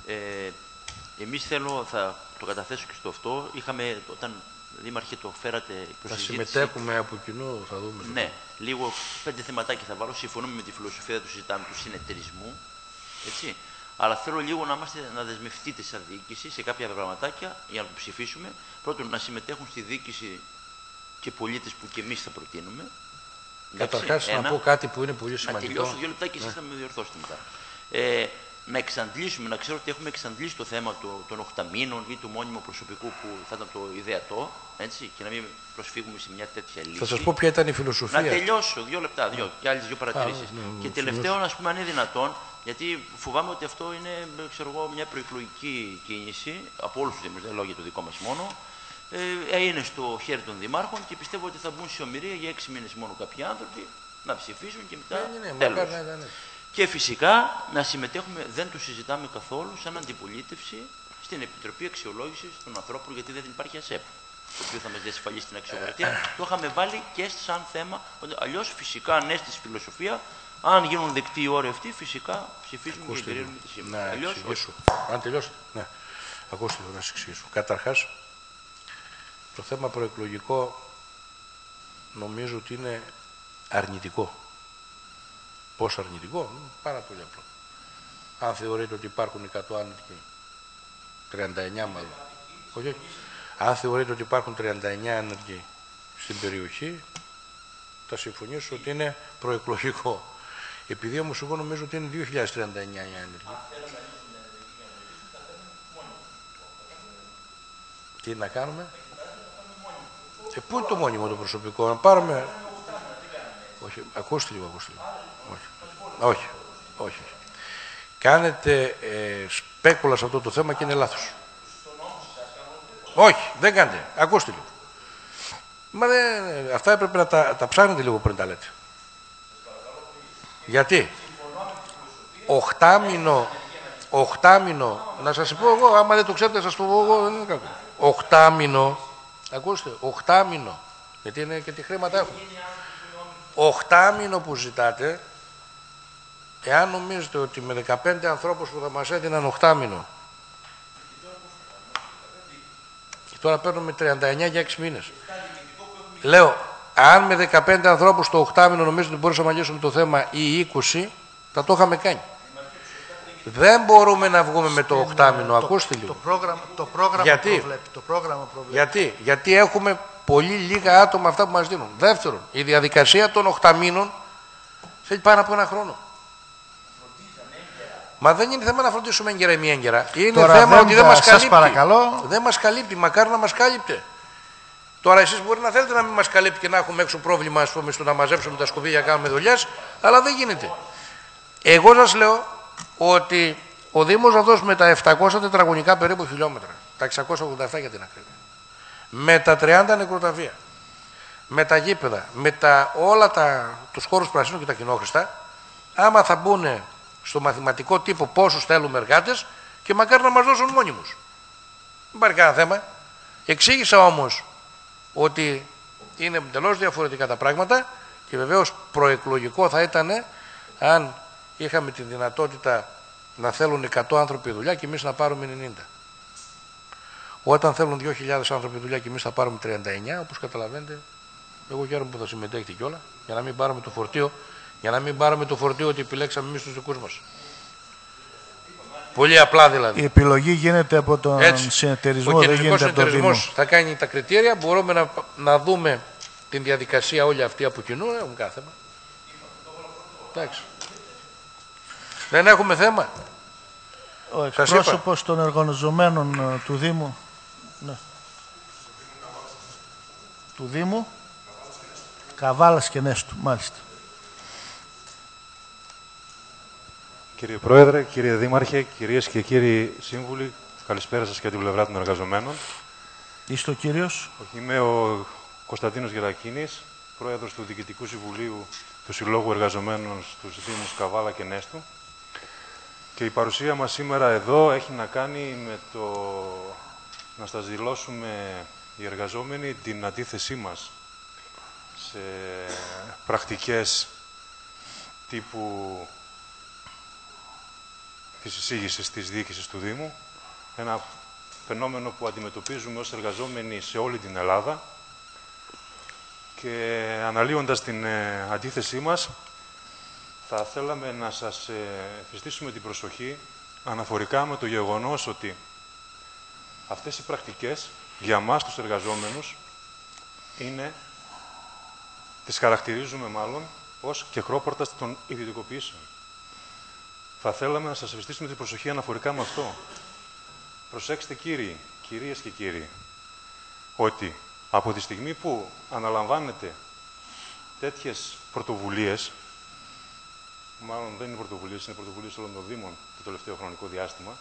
Εμείς θα το καταθέσω και στο αυτό. Είχαμε, όταν Δήμαρχε το φέρατε προς συζήτηση. Θα συμμετέχουμε από κοινού, θα δούμε. Ναι, λίγο 5 θεματάκια θα βάλω. Συμφωνούμε με τη φιλοσοφία, δεν το συζητάμε, του συνεταιρισμού. Έτσι. Αλλά θέλω λίγο να δεσμευτείτε σαν διοίκηση σε κάποια πραγματάκια για να το ψηφίσουμε. Πρώτον, να συμμετέχουν στη διοίκηση και πολίτες που και εμείς θα προτείνουμε. Καταρχάς, να πω κάτι που είναι πολύ σημαντικό. Να τελειώσω 2 λεπτά και εσείς θα με διορθώσετε μετά. Να εξαντλήσουμε, να ξέρω ότι έχουμε εξαντλήσει το θέμα των 8 μήνων ή του μόνιμου προσωπικού που θα ήταν το ιδεατό, έτσι, και να μην προσφύγουμε σε μια τέτοια λύση. Θα σας πω ποια ήταν η φιλοσοφία. Να τελειώσω 2 λεπτά, και άλλες 2 παρατηρήσεις. Και τελευταίο, να πούμε, αν είναι δυνατόν, γιατί φοβάμαι ότι αυτό είναι, ξέρω εγώ, μια προεκλογική κίνηση από όλους τους Δήμους, δεν λέω για το δικό μας μόνο. Είναι στο χέρι των δημάρχων και πιστεύω ότι θα μπουν σε ομηρία για 6 μήνες μόνο κάποιοι άνθρωποι να ψηφίσουν και μετά τέλος. Και φυσικά να συμμετέχουμε, δεν το συζητάμε καθόλου, σαν αντιπολίτευση στην Επιτροπή Αξιολόγησης των Ανθρώπων, γιατί δεν υπάρχει ΑΣΕΠ, το οποίο θα μας διασφαλίσει την αξιοκρατία. Το είχαμε βάλει και σαν θέμα, αλλιώς φυσικά αν στη φιλοσοφία, αν γίνουν δεκτοί οι όροι αυτοί, φυσικά ψηφίζουμε και εγκρίνουμε τη σύμβαση. Αλλιώς, αν τελειώσετε, ναι. Ακούστε, να σας εξηγήσω. Καταρχάς, το θέμα προεκλογικό νομίζω ότι είναι αρνητικό. Πώς αρνητικό? Πάρα πολύ απλό. Αν θεωρείτε ότι υπάρχουν 100 άνεργοι, 39 μάλλον. Όχι. Αν θεωρείτε ότι υπάρχουν 39 άνεργοι στην περιοχή, θα συμφωνήσω ότι είναι προεκλογικό. Επειδή όμως εγώ νομίζω ότι είναι 2.039 οι άνεργοι. Τι να κάνουμε? Πού είναι το μόνιμο το προσωπικό? Να πάρουμε... Όχι, ακούστε λίγο, Όχι. Κάνετε σπέκουλα σε αυτό το θέμα και είναι λάθος. Όχι, δεν κάνετε. Ακούστε λίγο. Μα αυτά έπρεπε να τα ψάχνετε λίγο πριν τα λέτε. Γιατί? Οχτάμινο, να σας πω εγώ, άμα δεν το ξέρετε να σας πω εγώ, δεν είναι κακό. Οχτάμινο, ακούστε, οχτάμινο, γιατί είναι και τι χρήματα έχουν. Οχτάμινο που ζητάτε, εάν νομίζετε ότι με 15 ανθρώπους που θα μας έδιναν οχτάμινο, και τώρα παίρνουμε 39 για 6 μήνες. Λέω, αν με 15 ανθρώπους το 8μηνο νομίζω ότι μπορούσαμε να λύσουμε το θέμα ή 20, θα το είχαμε κάνει. Δεν μπορούμε να βγούμε με το 8μηνο, ακούστε λίγο. Το πρόγραμμα προβλέπει. Γιατί έχουμε πολύ λίγα άτομα αυτά που μας δίνουν. Δεύτερον, η διαδικασία των 8μήνων θέλει πάνω από ένα χρόνο. Μα δεν είναι θέμα να φροντίσουμε έγκαιρα ή μη έγκαιρα. Είναι Τώρα θέμα ότι δεν μας καλύπτει. Παρακαλώ. Δεν μας καλύπτει, μακάρι να μας κάλυπτε. Τώρα εσείς μπορεί να θέλετε να μην μας καλύπτει και να έχουμε έξω πρόβλημα, ας πούμε, στο να μαζέψουμε τα σκουπίδια να κάνουμε δουλειές, αλλά δεν γίνεται. Εγώ σας λέω ότι ο Δήμος αυτός με τα 700 τετραγωνικά περίπου χιλιόμετρα, τα 687 για την ακρίβεια, με τα 30 νεκροταφεία, με τα γήπεδα, με όλα τους χώρους πρασίνου και τα κοινόχρηστα, άμα θα μπουν στο μαθηματικό τύπο πόσους θέλουμε εργάτες και μακάρι να μας δώσουν μόνιμους. Δεν υπάρχει κανένα θέμα. Εξήγησα όμως ότι είναι εντελώς διαφορετικά τα πράγματα και βεβαίως προεκλογικό θα ήταν αν είχαμε τη δυνατότητα να θέλουν 100 άνθρωποι δουλειά και εμείς να πάρουμε 90. Όταν θέλουν 2.000 άνθρωποι δουλειά και εμείς θα πάρουμε 39, όπως καταλαβαίνετε, εγώ χαίρομαι που θα συμμετέχετε κιόλα, για να μην πάρουμε το φορτίο, ότι επιλέξαμε εμείς τους δικούς μας. Πολύ απλά δηλαδή. Η επιλογή γίνεται από τον συνεταιρισμό, δεν γίνεται από τον Δήμο. Θα κάνει τα κριτήρια, μπορούμε να δούμε την διαδικασία όλη αυτή από κοινού, δεν έχουμε κάθε θέμα. Εντάξει. Δεν έχουμε θέμα. Ο εκπρόσωπος των εργαζομένων του Δήμου. Ναι. Του Δήμου. Καβάλας και Νέστου, μάλιστα. Κύριε Πρόεδρε, κύριε Δήμαρχε, κυρίες και κύριοι σύμβουλοι, καλησπέρα σας και από την πλευρά των εργαζομένων. Είστε ο κύριος? Είμαι ο Κωνσταντίνος Γερακίνης, Πρόεδρος του Διοικητικού Συμβουλίου του Συλλόγου Εργαζομένων στους Δήμους Καβάλα και Νέστου. Και η παρουσία μας σήμερα εδώ έχει να κάνει με το να σας δηλώσουμε οι εργαζόμενοι την αντίθεσή μας σε πρακτικές τύπου της εισήγησης της διοίκησης του Δήμου, ένα φαινόμενο που αντιμετωπίζουμε ως εργαζόμενοι σε όλη την Ελλάδα και αναλύοντας την αντίθεσή μας θα θέλαμε να σας εφιστήσουμε την προσοχή αναφορικά με το γεγονός ότι αυτές οι πρακτικές για μας τους εργαζόμενους τις χαρακτηρίζουμε μάλλον ως κεχρόπορτα των ιδιωτικοποιήσεων. Θα θέλαμε να σας ευαισθητήσουμε την προσοχή αναφορικά με αυτό. Προσέξτε κύριοι, κυρίες και κύριοι, ότι από τη στιγμή που αναλαμβάνετε τέτοιες πρωτοβουλίες, μάλλον δεν είναι πρωτοβουλίες, είναι πρωτοβουλίες όλων των Δήμων το τελευταίο χρονικό διάστημα,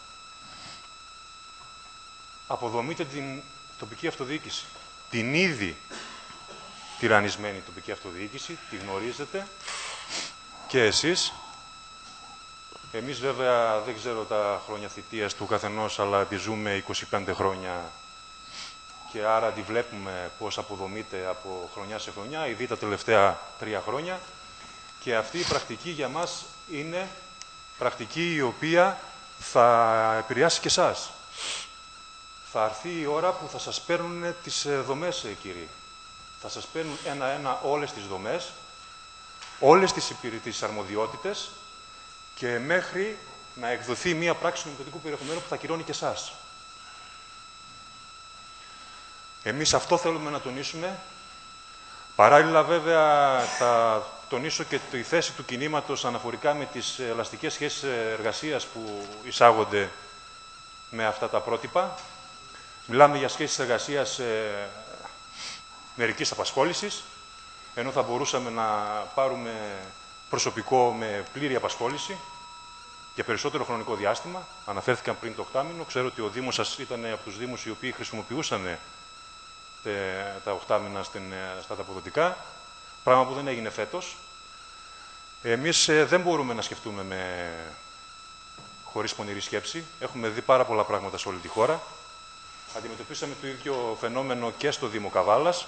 αποδομείτε την τοπική αυτοδιοίκηση. Την ήδη τυραννισμένη τοπική αυτοδιοίκηση, τη γνωρίζετε και εσείς. Εμείς βέβαια δεν ξέρω τα χρόνια θητείας του καθενός, αλλά τη ζούμε 25 χρόνια και άρα τη βλέπουμε πώς αποδομείται από χρονιά σε χρονιά, ήδη τα τελευταία 3 χρόνια. Και αυτή η πρακτική για μας είναι πρακτική η οποία θα επηρεάσει και εσάς. Θα έρθει η ώρα που θα σας παίρνουν τις δομές, κύριοι. Θα σας παίρνουν ένα-ένα όλες τις δομές, όλες τις αρμοδιότητες και μέχρι να εκδοθεί μία πράξη νομοθετικού περιεχομένου που θα κυρώνει και εσάς. Εμείς αυτό θέλουμε να τονίσουμε. Παράλληλα, βέβαια, θα τονίσω και τη θέση του κινήματος αναφορικά με τις ελαστικές σχέσεις εργασίας που εισάγονται με αυτά τα πρότυπα. Μιλάμε για σχέσεις εργασίας μερικής απασχόλησης, ενώ θα μπορούσαμε να πάρουμε προσωπικό με πλήρη απασχόληση για περισσότερο χρονικό διάστημα. Αναφέρθηκαν πριν το 8μηνο. Ξέρω ότι ο Δήμος σας ήταν από τους Δήμους οι οποίοι χρησιμοποιούσαν τα 8μηνα στα αποδοτικά, πράγμα που δεν έγινε φέτος. Εμείς δεν μπορούμε να σκεφτούμε χωρίς πονηρή σκέψη. Έχουμε δει πάρα πολλά πράγματα σε όλη τη χώρα. Αντιμετωπίσαμε το ίδιο φαινόμενο και στο Δήμο Καβάλας,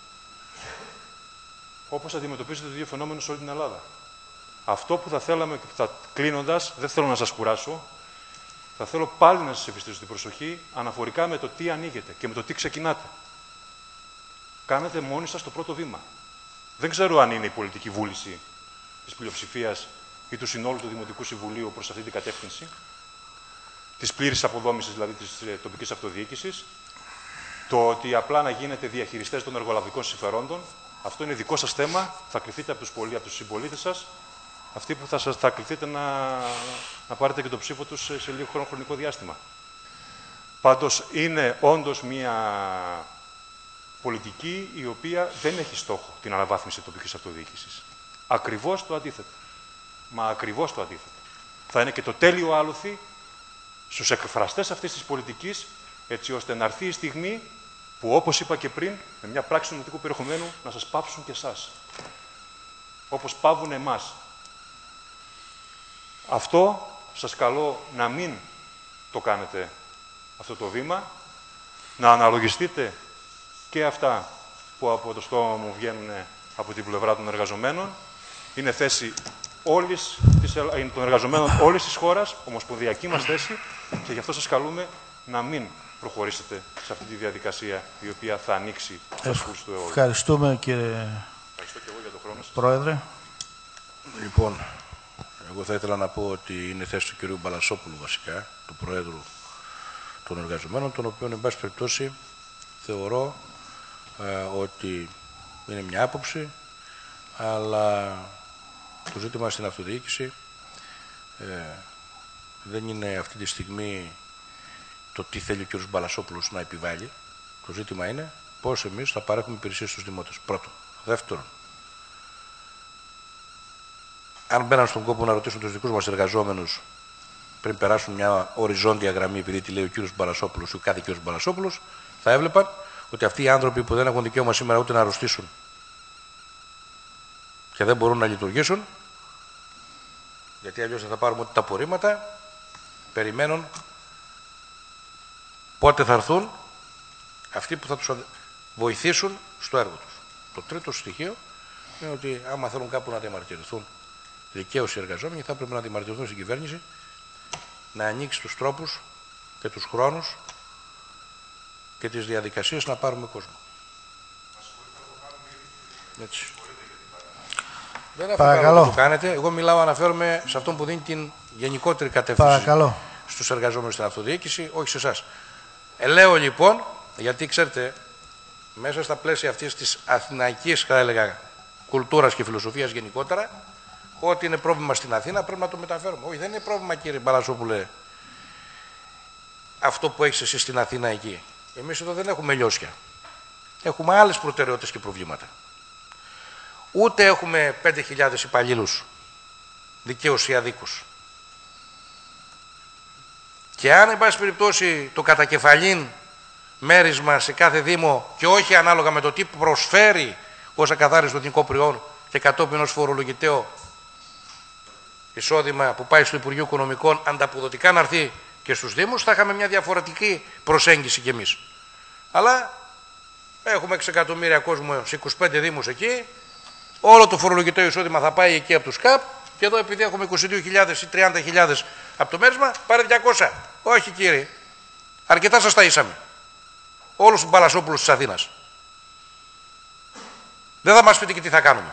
όπως αντιμετωπίζεται το ίδιο φαινόμενο σε όλη την Ελλάδα. Αυτό που θα θέλαμε, κλείνοντας, δεν θέλω να σας κουράσω, θα θέλω πάλι να σας ευαισθητήσω την προσοχή αναφορικά με το τι ανοίγετε και με το τι ξεκινάτε. Κάνετε μόνοι σας το πρώτο βήμα. Δεν ξέρω αν είναι η πολιτική βούληση της πλειοψηφίας ή του συνόλου του Δημοτικού Συμβουλίου προς αυτή την κατεύθυνση, της πλήρης αποδόμησης δηλαδή της τοπικής αυτοδιοίκησης, το ότι απλά να γίνετε διαχειριστές των εργολαβικών συμφερόντων, αυτό είναι δικό σας θέμα, θα κριθείτε από τους συμπολίτες σας, αυτοί που θα κληθείτε να πάρετε και το ψήφο τους σε λίγο χρονικό διάστημα. Πάντως είναι όντως μια πολιτική η οποία δεν έχει στόχο την αναβάθμιση τοπικής αυτοδιοίκησης. Ακριβώς το αντίθετο. Μα ακριβώς το αντίθετο. Θα είναι και το τέλειο άλοθη στους εκφραστές αυτής της πολιτικής, έτσι ώστε να έρθει η στιγμή που, όπως είπα και πριν, με μια πράξη νομοθετικού περιεχομένου να σας πάψουν και εσάς. Όπως παύουν εμάς. Αυτό σας καλώ να μην το κάνετε αυτό το βήμα, να αναλογιστείτε και αυτά που από το στόμα μου βγαίνουν από την πλευρά των εργαζομένων. Είναι θέση των εργαζομένων όλης της χώρας, ομοσπονδιακή μας θέση, και γι' αυτό σας καλούμε να μην προχωρήσετε σε αυτή τη διαδικασία η οποία θα ανοίξει στους φούς του αιώλου. Ευχαριστούμε, κύριε Ευχαριστώ και εγώ για τον χρόνο σας. Πρόεδρε. Λοιπόν, εγώ θα ήθελα να πω ότι είναι θέση του κυρίου Μπαλασόπουλου βασικά, του Προέδρου των Εργαζομένων, τον οποίο, εν πάση περιπτώσει, θεωρώ ότι είναι μια άποψη, αλλά το ζήτημα στην αυτοδιοίκηση δεν είναι αυτή τη στιγμή το τι θέλει ο κ. Μπαλασόπουλος να επιβάλλει. Το ζήτημα είναι πώς εμείς θα παρέχουμε υπηρεσίες στους δημότες. Πρώτον. Δεύτερον, αν μπαίναν στον κόπο να ρωτήσουν τους δικούς μας εργαζόμενους πριν περάσουν μια οριζόντια γραμμή, επειδή τη λέει ο κ. Μπαλασόπουλος ή ο κάθε κ. Μπαλασόπουλος, θα έβλεπαν ότι αυτοί οι άνθρωποι που δεν έχουν δικαίωμα σήμερα ούτε να αρρωστήσουν και δεν μπορούν να λειτουργήσουν, γιατί αλλιώς δεν θα πάρουμε ούτε τα απορρίμματα, περιμένουν πότε θα έρθουν αυτοί που θα τους βοηθήσουν στο έργο τους. Το τρίτο στοιχείο είναι ότι άμα θέλουν κάπου να διαμαρτυρηθούν δικαίως οι εργαζόμενοι, θα πρέπει να διαμαρτυρηθούν στην κυβέρνηση, να ανοίξει τους τρόπους και τους χρόνους και τις διαδικασίες να πάρουμε κόσμο. Έτσι. Δεν Παρακαλώ. το κάνετε. Εγώ μιλάω, αναφέρομαι σε αυτόν που δίνει την γενικότερη κατεύθυνση. Παρακαλώ. Στους εργαζόμενους στην αυτοδιοίκηση, όχι σε εσάς. Λέω λοιπόν, γιατί ξέρετε, μέσα στα πλαίσια αυτής της αθηναϊκής, θα έλεγα, κουλτούρας και φιλοσοφίας γενικότερα, ότι είναι πρόβλημα στην Αθήνα πρέπει να το μεταφέρουμε. Όχι, δεν είναι πρόβλημα, κύριε Μπαλασόπουλε, αυτό που έχεις εσύ στην Αθήνα εκεί. Εμείς εδώ δεν έχουμε λιώσια. Έχουμε άλλες προτεραιότητες και προβλήματα. Ούτε έχουμε 5.000 υπαλλήλους δικαίως ή αδίκως. Και αν, εν πάση περιπτώσει, το κατακεφαλήν μέρισμα σε κάθε δήμο και όχι ανάλογα με το τι προσφέρει ως ακαθάριστο εθνικό προϊόν και κατόπιν ως φορολογητέο εισόδημα που πάει στο Υπουργείο Οικονομικών ανταποδοτικά να έρθει και στους δήμους, θα είχαμε μια διαφορετική προσέγγιση κι εμείς. Αλλά έχουμε 6 εκατομμύρια κόσμο σε 25 δήμους εκεί, όλο το φορολογητέο εισόδημα θα πάει εκεί από τους ΚΑΠ, και εδώ επειδή έχουμε 22.000 ή 30.000 από το μέρισμα, πάρε 200. Όχι, κύριε. Αρκετά σας τα ίσαμε. Όλους τους Μπαλασόπουλους της Αθήνας. Δεν θα μας πείτε και τι θα κάνουμε.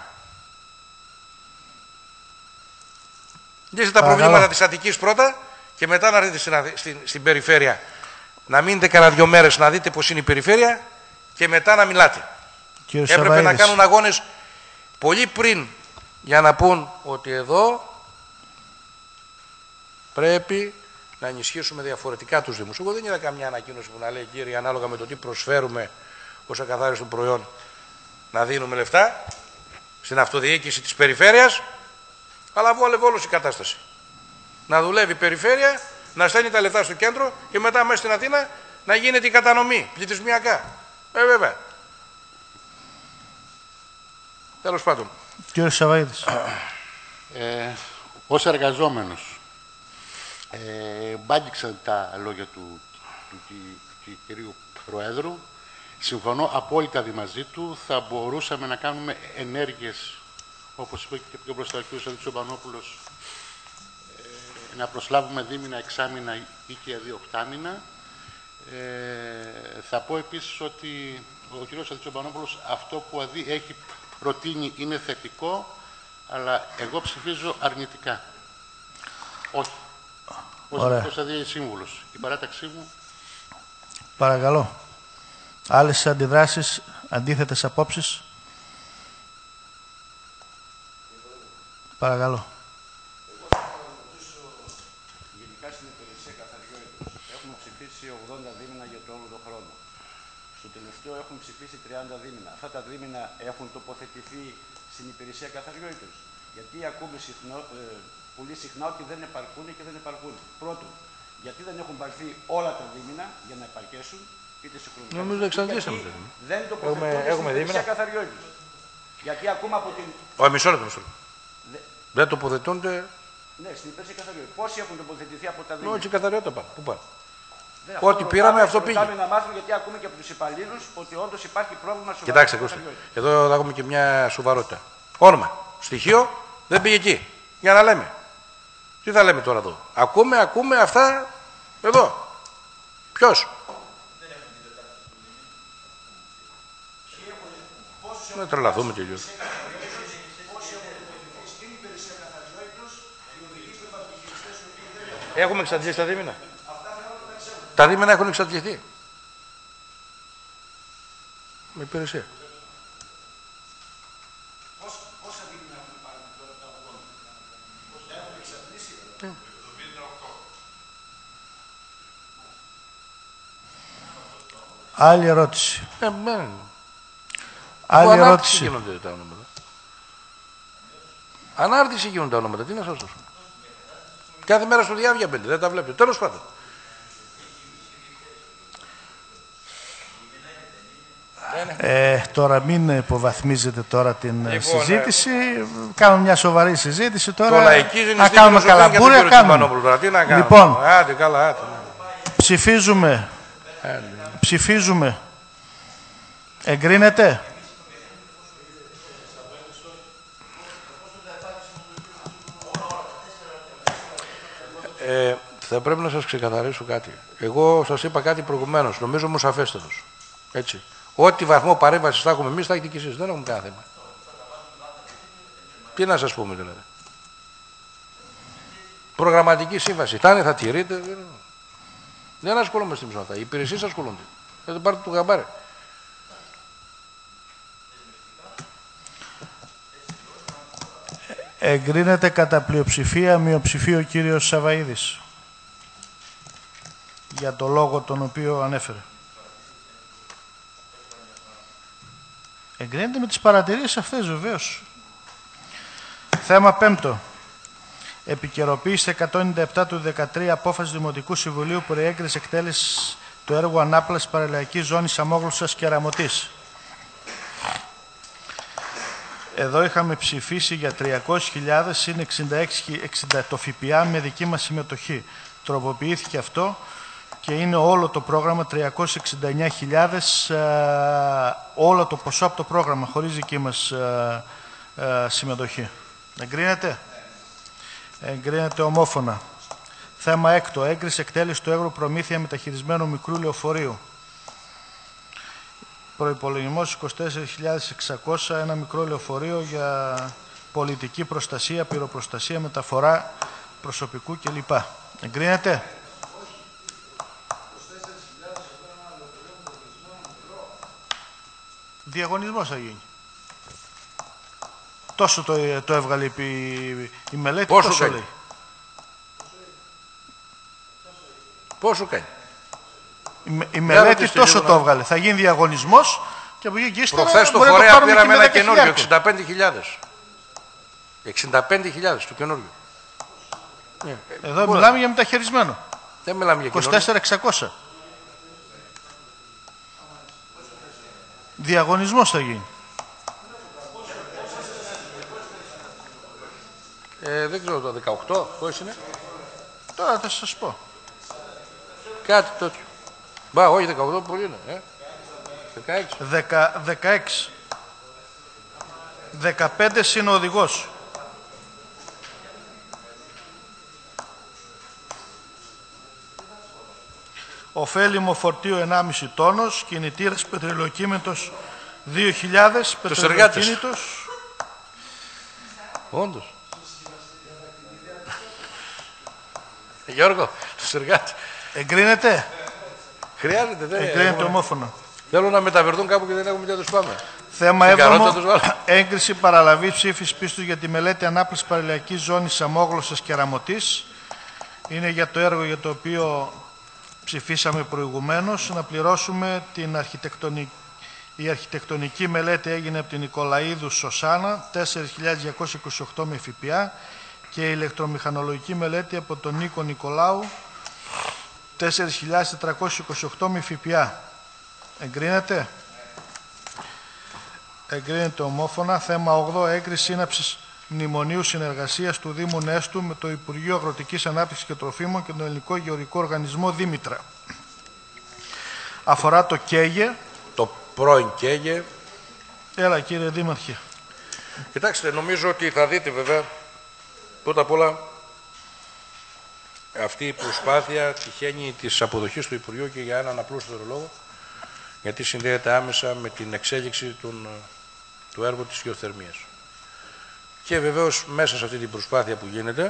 Λύστε τα προβλήματα της Αττικής πρώτα και μετά να έρθετε στην περιφέρεια. Να μείνετε κανένα 2 μέρες να δείτε πώς είναι η περιφέρεια και μετά να μιλάτε. Έπρεπε να κάνουν αγώνες πολύ πριν για να πούν ότι εδώ πρέπει να ενισχύσουμε διαφορετικά τους Δήμους. Εγώ δεν είδα καμιά ανακοίνωση που να λέει, κύριε, ανάλογα με το τι προσφέρουμε ως ακαθάριστο προϊόν, να δίνουμε λεφτά στην αυτοδιοίκηση της περιφέρειας, αλλά βόλευε η κατάσταση. Να δουλεύει η περιφέρεια, να στέλνει τα λεφτά στο κέντρο και μετά μέσα στην Αθήνα να γίνεται η κατανομή πληθυσμιακά. Βέβαια. Τέλος πάντων. Κύριε Σαββαίδης. Ως εργαζόμενος, μπ' τα λόγια του κυρίου Προέδρου. Συμφωνώ απόλυτα μαζί του. Θα μπορούσαμε να κάνουμε ενέργειες, όπως είπε και πιο μπροστά ο κ. Τσομπανόπουλος, να προσλάβουμε δίμηνα, εξάμηνα ή και 2 οκτάμηνα. Θα πω επίσης ότι ο κ. Τσομπανόπουλος αυτό που έχει προτείνει είναι θετικό, αλλά εγώ ψηφίζω αρνητικά. Όχι. Πώς θα δει σύμβουλος. Η παράταξή μου. Παρακαλώ. Άλλες αντιδράσεις, αντίθετες απόψεις. Παρακαλώ. Γενικά στην υπηρεσία καθαριότητας έχουμε ψηφίσει 80 δίμηνα για το όλο τον χρόνο. Στο τελευταίο έχουν ψηφίσει 30 δίμηνα. Αυτά τα δίμηνα έχουν τοποθετηθεί στην υπηρεσία καθαριότητας. Γιατί ακούμε πολύ συχνά ότι δεν επαρκούν και δεν επαρκούν. Πρώτον, γιατί δεν έχουν πάρθει όλα τα δίμηνα για να επαρκέσουν, είτε σε χρονικά. Νομίζω εξαντλήσαμε. Δεν τοποθετούνται στην υπηρεσία καθαριότητας. Γιατί ακούμε από την. Μισό λεπτό. Δεν τοποθετούνται. Ναι, στην υπηρεσία καθαριότητας. Πόσοι έχουν τοποθετηθεί από τα δίμηνα. Όχι, καθαριότητα πάνε. Πού πάνε. Ό,τι πήραμε, αυτό πήγε. Ρωτάμε να μάθουμε γιατί ακούμε και από τους υπαλλήλους ότι όντως υπάρχει πρόβλημα σοβαρό. Κοιτάξτε, ακούστε. Εδώ θα έχουμε και μια σοβαρότητα. Όνομα. Στοιχείο δεν πήγε εκεί. Για να λέμε. Τι θα λέμε τώρα εδώ. Ακούμε αυτά εδώ. Ποιος. Να τρελαθούμε και λίγο. Έχουμε εξαντλήσει τα δίμηνα. Τα δίμηνα έχουν εξαντληθεί. Με υπηρεσία. Πόσα δίμηνα έχουν πάρει τώρα τα 80. Πόσα έχουν εξαντλήσει. 78. Άλλη ερώτηση. Άλλη ερώτηση. Ανάρτηση γίνονται τα ονόματα. Ανάρτηση γίνονται τα ονόματα. Τι να σας δώσω. Κάθε μέρα στο διάβια 5. Δεν τα βλέπετε. Τέλος πάντων. Τώρα μην υποβαθμίζετε τώρα την συζήτηση. Κάνουμε μια σοβαρή συζήτηση τώρα. Το λαϊκίζει να κάνουμε καλαμπούρια. Λοιπόν, ψηφίζουμε. Εγκρίνεται. Θα πρέπει να σας ξεκαθαρίσω κάτι. Εγώ σας είπα κάτι προηγουμένως. Νομίζω όμως σαφέστερος. Έτσι. Ό,τι βαθμό παρέμβασης θα έχουμε εμείς, θα έχετε και εσείς. Δεν έχουμε κανένα θέμα. Τι να σας πούμε δηλαδή. Προγραμματική σύμβαση. Θα τηρείτε. Δεν ασχολούμαστε με αυτά. Οι υπηρεσίες ασχολούνται. Δεν πάρετε το γαμπάρι. Εγκρίνεται κατά πλειοψηφία, μειοψηφία ο κύριος Σαβαΐδης. Για το λόγο τον οποίο ανέφερε. Εγκρίνεται με τις παρατηρήσεις αυτές βεβαίως. Θέμα 5. Επικαιροποίηση 197 του 2013 απόφαση Δημοτικού Συμβουλίου που περιέγκρισε εκτέλεση του έργου ανάπλασης παραλιακής ζώνης Αμόγλωσσας και Ραμωτής. Εδώ είχαμε ψηφίσει για 300.000 συν 66 το ΦΠΑ με δική μας συμμετοχή. Τροποποιήθηκε αυτό και είναι όλο το πρόγραμμα 369.000 όλο το ποσό από το πρόγραμμα χωρίς δική μας συμμετοχή. Εγκρίνεται. Εγκρίνεται ομόφωνα. Θέμα 6. Έγκριση εκτέλεση του έργου προμήθεια μεταχειρισμένου μικρού λεωφορείου. Προϋπολογισμός 24.600, ένα μικρό λεωφορείο για πολιτική προστασία, πυροπροστασία, μεταφορά προσωπικού κλπ. Εγκρίνεται. Διαγωνισμός θα γίνει. Τόσο το έβγαλε η μελέτη, πόσο τόσο κάνει. λέει. Πόσο κάνει. Η μελέτη τόσο το έβγαλε. Θα γίνει διαγωνισμός και από εκεί και ύστερα προχθές το φορέα πήραμε ένα καινούριο, 65.000. 65.000 το καινούριο. Εδώ μιλάμε για μεταχειρισμένο. Δεν μιλάμε για καινούριο. 24.600. Διαγωνισμός θα γίνει. Δεν ξέρω το 18, πώς είναι. Τώρα θα σας πω. Κάτι τέτοιο. Μπα, όχι 18, πολύ είναι. 16. 15 συν ο οδηγός. Ωφέλιμο φορτίο 1,5 τόνος, κινητήρας πετρελοκύμετος 2.000 πετρελαιοκίνητος. Όντως. Γιώργο, τους εργάτες. Εγκρίνεται. Χρειάζεται, δεν Εγκρίνεται ομόφωνα. Θέλουν να μεταφερθούν κάπου και δεν έχουμε τι να τους πάμε. Θέμα Στην καρότα τους 7. βάλω. Έγκριση παραλαβή ψήφης πίστου για τη μελέτη ανάπτυξης παραλιακής ζώνης Αμόγλωσσας και Ραμωτής. Είναι για το έργο για το οποίο ψηφίσαμε προηγουμένως. Να πληρώσουμε την αρχιτεκτονική. Η αρχιτεκτονική μελέτη έγινε από την Νικολαίδου Σωσάνα, 4.228 με ΦΠΑ, και η ηλεκτρομηχανολογική μελέτη από τον Νίκο Νικολάου, 4.428 με ΦΠΑ. Εγκρίνεται. Εγκρίνεται ομόφωνα. Θέμα 8. Έγκριση σύναψης μνημονίου συνεργασίας του Δήμου Νέστου με το Υπουργείο Αγροτικής Ανάπτυξης και Τροφίμων και τον Ελληνικό Γεωργικό Οργανισμό Δήμητρα. Αφορά το ΚΕΓΕ. Το πρώην ΚΕΓΕ. Έλα κύριε Δήμαρχε. Κοιτάξτε, νομίζω ότι θα δείτε βέβαια, πρώτα απ' όλα, αυτή η προσπάθεια τυχαίνει της αποδοχής του Υπουργείου και για έναν απλούστερο λόγο, γιατί συνδέεται άμεσα με την εξέλιξη του έργου της γεωθερμίας. Και βεβαίως μέσα σε αυτή την προσπάθεια που γίνεται,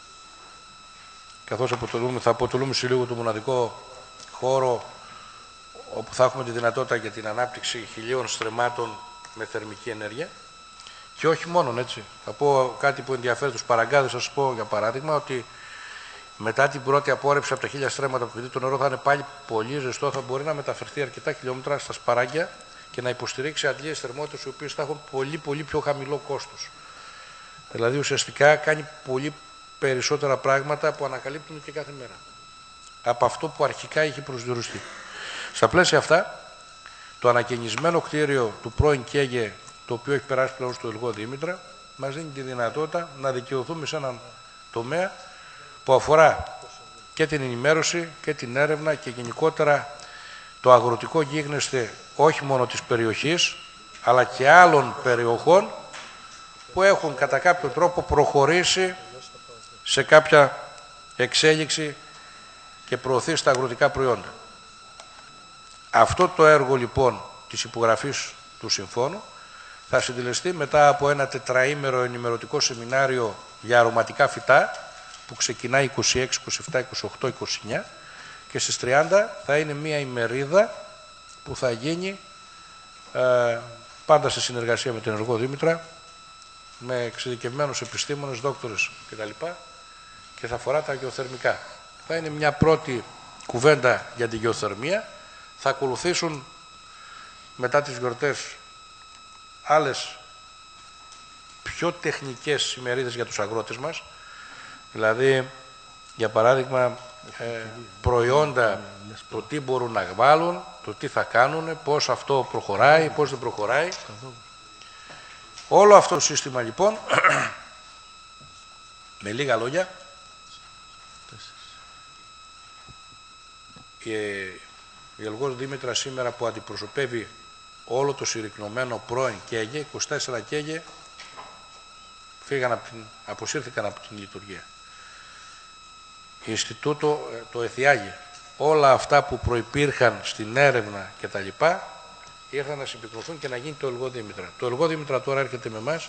καθώς θα αποτελούμε σε λίγο το μοναδικό χώρο όπου θα έχουμε τη δυνατότητα για την ανάπτυξη 1.000 στρεμμάτων με θερμική ενέργεια. Και όχι μόνον έτσι. Θα πω κάτι που ενδιαφέρει τους παραγκάδες, θα σας πω για παράδειγμα ότι μετά την πρώτη απόρρευση από τα 1.000 στρέμματα, επειδή το νερό θα είναι πάλι πολύ ζεστό, θα μπορεί να μεταφερθεί αρκετά χιλιόμετρα στα σπαράγγια και να υποστηρίξει αντλίες θερμότητας οι οποίες θα έχουν πολύ πιο χαμηλό κόστος. Δηλαδή ουσιαστικά κάνει πολύ περισσότερα πράγματα που ανακαλύπτουν και κάθε μέρα από αυτό που αρχικά είχε προσδιοριστεί. Στα πλαίσια αυτά, το ανακαινισμένο κτίριο του πρώην ΚΕΓΕ, το οποίο έχει περάσει πλέον στο Ελγό Δήμητρα, μας δίνει τη δυνατότητα να δικαιωθούμε σε έναν τομέα που αφορά και την ενημέρωση και την έρευνα και γενικότερα το αγροτικό γίγνεσθε όχι μόνο της περιοχής, αλλά και άλλων περιοχών που έχουν κατά κάποιο τρόπο προχωρήσει σε κάποια εξέλιξη και προωθήσει τα αγροτικά προϊόντα. Αυτό το έργο λοιπόν της υπογραφής του συμφώνου θα συντελεστεί μετά από ένα τετραήμερο ενημερωτικό σεμινάριο για αρωματικά φυτά που ξεκινάει 26, 27, 28, 29 και στις 30 θα είναι μια ημερίδα που θα γίνει πάντα σε συνεργασία με την Ενεργό Δήμητρα, με εξειδικευμένους επιστήμονες, δόκτορες κτλ. Και θα αφορά τα γεωθερμικά. Θα είναι μια πρώτη κουβέντα για τη γεωθερμία. Θα ακολουθήσουν μετά τις γιορτές άλλες πιο τεχνικές ημερίδες για τους αγρότες μας. Δηλαδή, για παράδειγμα, προϊόντα, το τι μπορούν να βάλουν, το τι θα κάνουν, πώς αυτό προχωράει, πώς δεν προχωράει. Όλο αυτό το σύστημα λοιπόν, με λίγα λόγια, η Ελγός Δήμητρα σήμερα που αντιπροσωπεύει όλο το συρρυκνωμένο πρώην ΚΕΓΕ, 24 ΚΕΓΕ αποσύρθηκαν από την λειτουργία. Ινστιτούτο το εθιάγει. Όλα αυτά που προϋπήρχαν στην έρευνα και τα λοιπά ήρθαν να συμπυκνωθούν και να γίνει το Ελγό Δήμητρα. Το Ελγό Δήμητρα τώρα έρχεται με εμάς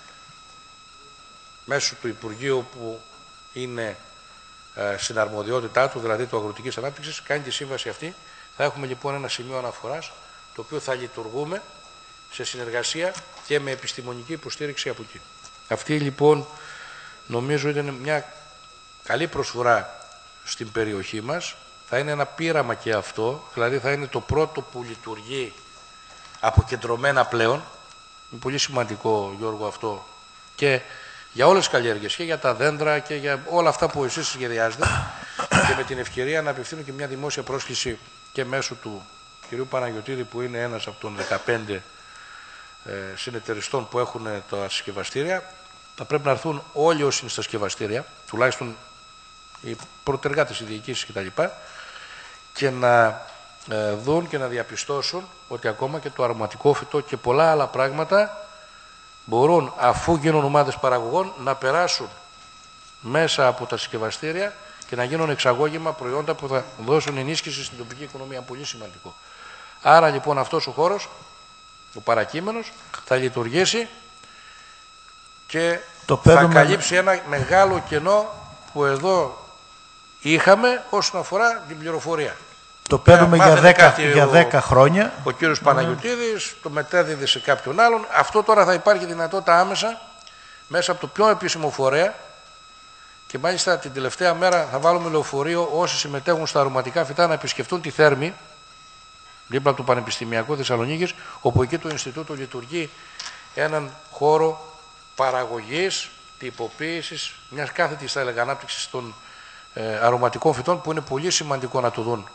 μέσω του Υπουργείου που είναι στην αρμοδιότητά του, δηλαδή του Αγροτικής Ανάπτυξης, κάνει τη σύμβαση αυτή. Θα έχουμε λοιπόν ένα σημείο αναφοράς το οποίο θα λειτουργούμε σε συνεργασία και με επιστημονική υποστήριξη από εκεί. Αυτή λοιπόν νομίζω ήταν μια καλή προσφορά στην περιοχή μας. Θα είναι ένα πείραμα και αυτό, δηλαδή θα είναι το πρώτο που λειτουργεί αποκεντρωμένα πλέον. Είναι πολύ σημαντικό, Γιώργο, αυτό και για όλες τις καλλιέργειες, και για τα δέντρα και για όλα αυτά που εσείς σχεδιάζετε. Και με την ευκαιρία να απευθύνω και μια δημόσια πρόσκληση και μέσω του κυρίου Παναγιωτήδη, που είναι ένας από των 15 συνεταιριστών που έχουν τα συσκευαστήρια. Θα πρέπει να έρθουν όλοι όσοι είναι στα συσκευαστήρια, τουλάχιστον οι πρωτεργάτες, οι διοικήσεις κτλ. Και να δουν και να διαπιστώσουν ότι ακόμα και το αρωματικό φυτό και πολλά άλλα πράγματα μπορούν, αφού γίνουν ομάδες παραγωγών, να περάσουν μέσα από τα συσκευαστήρια και να γίνουν εξαγώγημα προϊόντα που θα δώσουν ενίσχυση στην τοπική οικονομία. Πολύ σημαντικό. Άρα λοιπόν αυτός ο χώρος ο παρακείμενος, θα λειτουργήσει και θα καλύψει ένα μεγάλο κενό που εδώ είχαμε όσον αφορά την πληροφορία. Το παίρνουμε για 10 χρόνια. Ο κύριος Παναγιωτίδης το μετέδιδε σε κάποιον άλλον. Αυτό τώρα θα υπάρχει δυνατότητα άμεσα μέσα από το πιο επίσημο φορέα και μάλιστα την τελευταία μέρα θα βάλουμε λεωφορείο όσοι συμμετέχουν στα αρωματικά φυτά να επισκεφτούν τη Θέρμη, δίπλα από το Πανεπιστημιακό Θεσσαλονίκης, όπου εκεί το Ινστιτούτο λειτουργεί έναν χώρο παραγωγής, τυποποίησης, μιας κάθετης θα έλεγα ανάπτυξης των αρωματικών φυτών που είναι πολύ σημαντικό να το δουν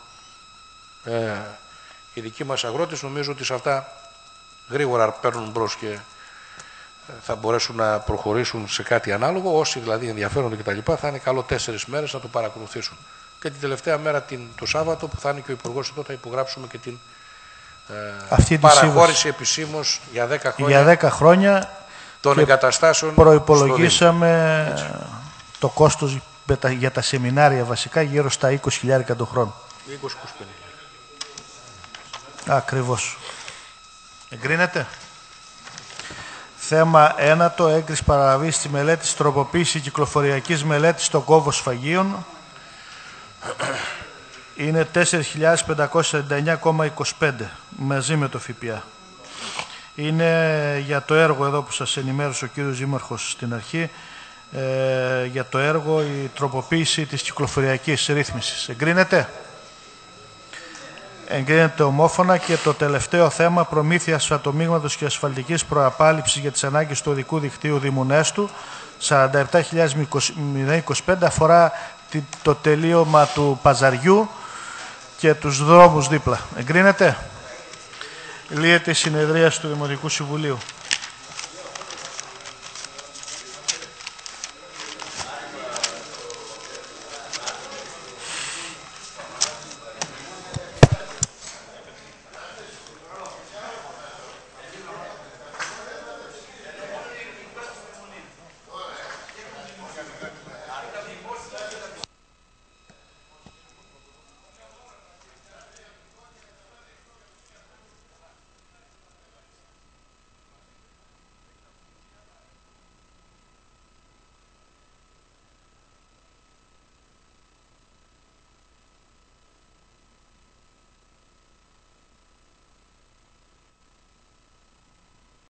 οι δικοί μας αγρότες. Νομίζω ότι σε αυτά γρήγορα παίρνουν μπρος και θα μπορέσουν να προχωρήσουν σε κάτι ανάλογο. Όσοι δηλαδή ενδιαφέρονται κτλ. Θα είναι καλό 4 μέρες να το παρακολουθήσουν. Και την τελευταία μέρα, το Σάββατο, που θα είναι και ο Υπουργός εδώ, θα υπογράψουμε και την παραχώρηση επισήμως για 10 χρόνια. Για 10 χρόνια των εγκαταστάσεων. Προϋπολογίσαμε το κόστος για τα σεμινάρια βασικά γύρω στα 20.000 το χρόνο. 20-25. Ακριβώς. Εγκρίνεται. Θέμα 1. Έγκριση παραλαβής της μελέτης τροποποίηση κυκλοφοριακής μελέτης στον κόβο σφαγίων. Είναι 4.549,25 μαζί με το ΦΠΑ. Είναι για το έργο εδώ που σας ενημέρωσε ο κύριος Δήμαρχος στην αρχή, για το έργο η τροποποίηση της κυκλοφοριακής ρύθμισης. Εγκρίνεται. Εγκρίνεται ομόφωνα. Και το τελευταίο θέμα, προμήθεια ασφαλτομίγματος και ασφαλτικής προαπάλυψης για τις ανάγκες του οδικού δικτύου Δήμου Νέστου, 47.025, αφορά το τελείωμα του παζαριού και τους δρόμους δίπλα. Εγκρίνεται. Λύεται η συνεδρίαση του Δημοτικού Συμβουλίου.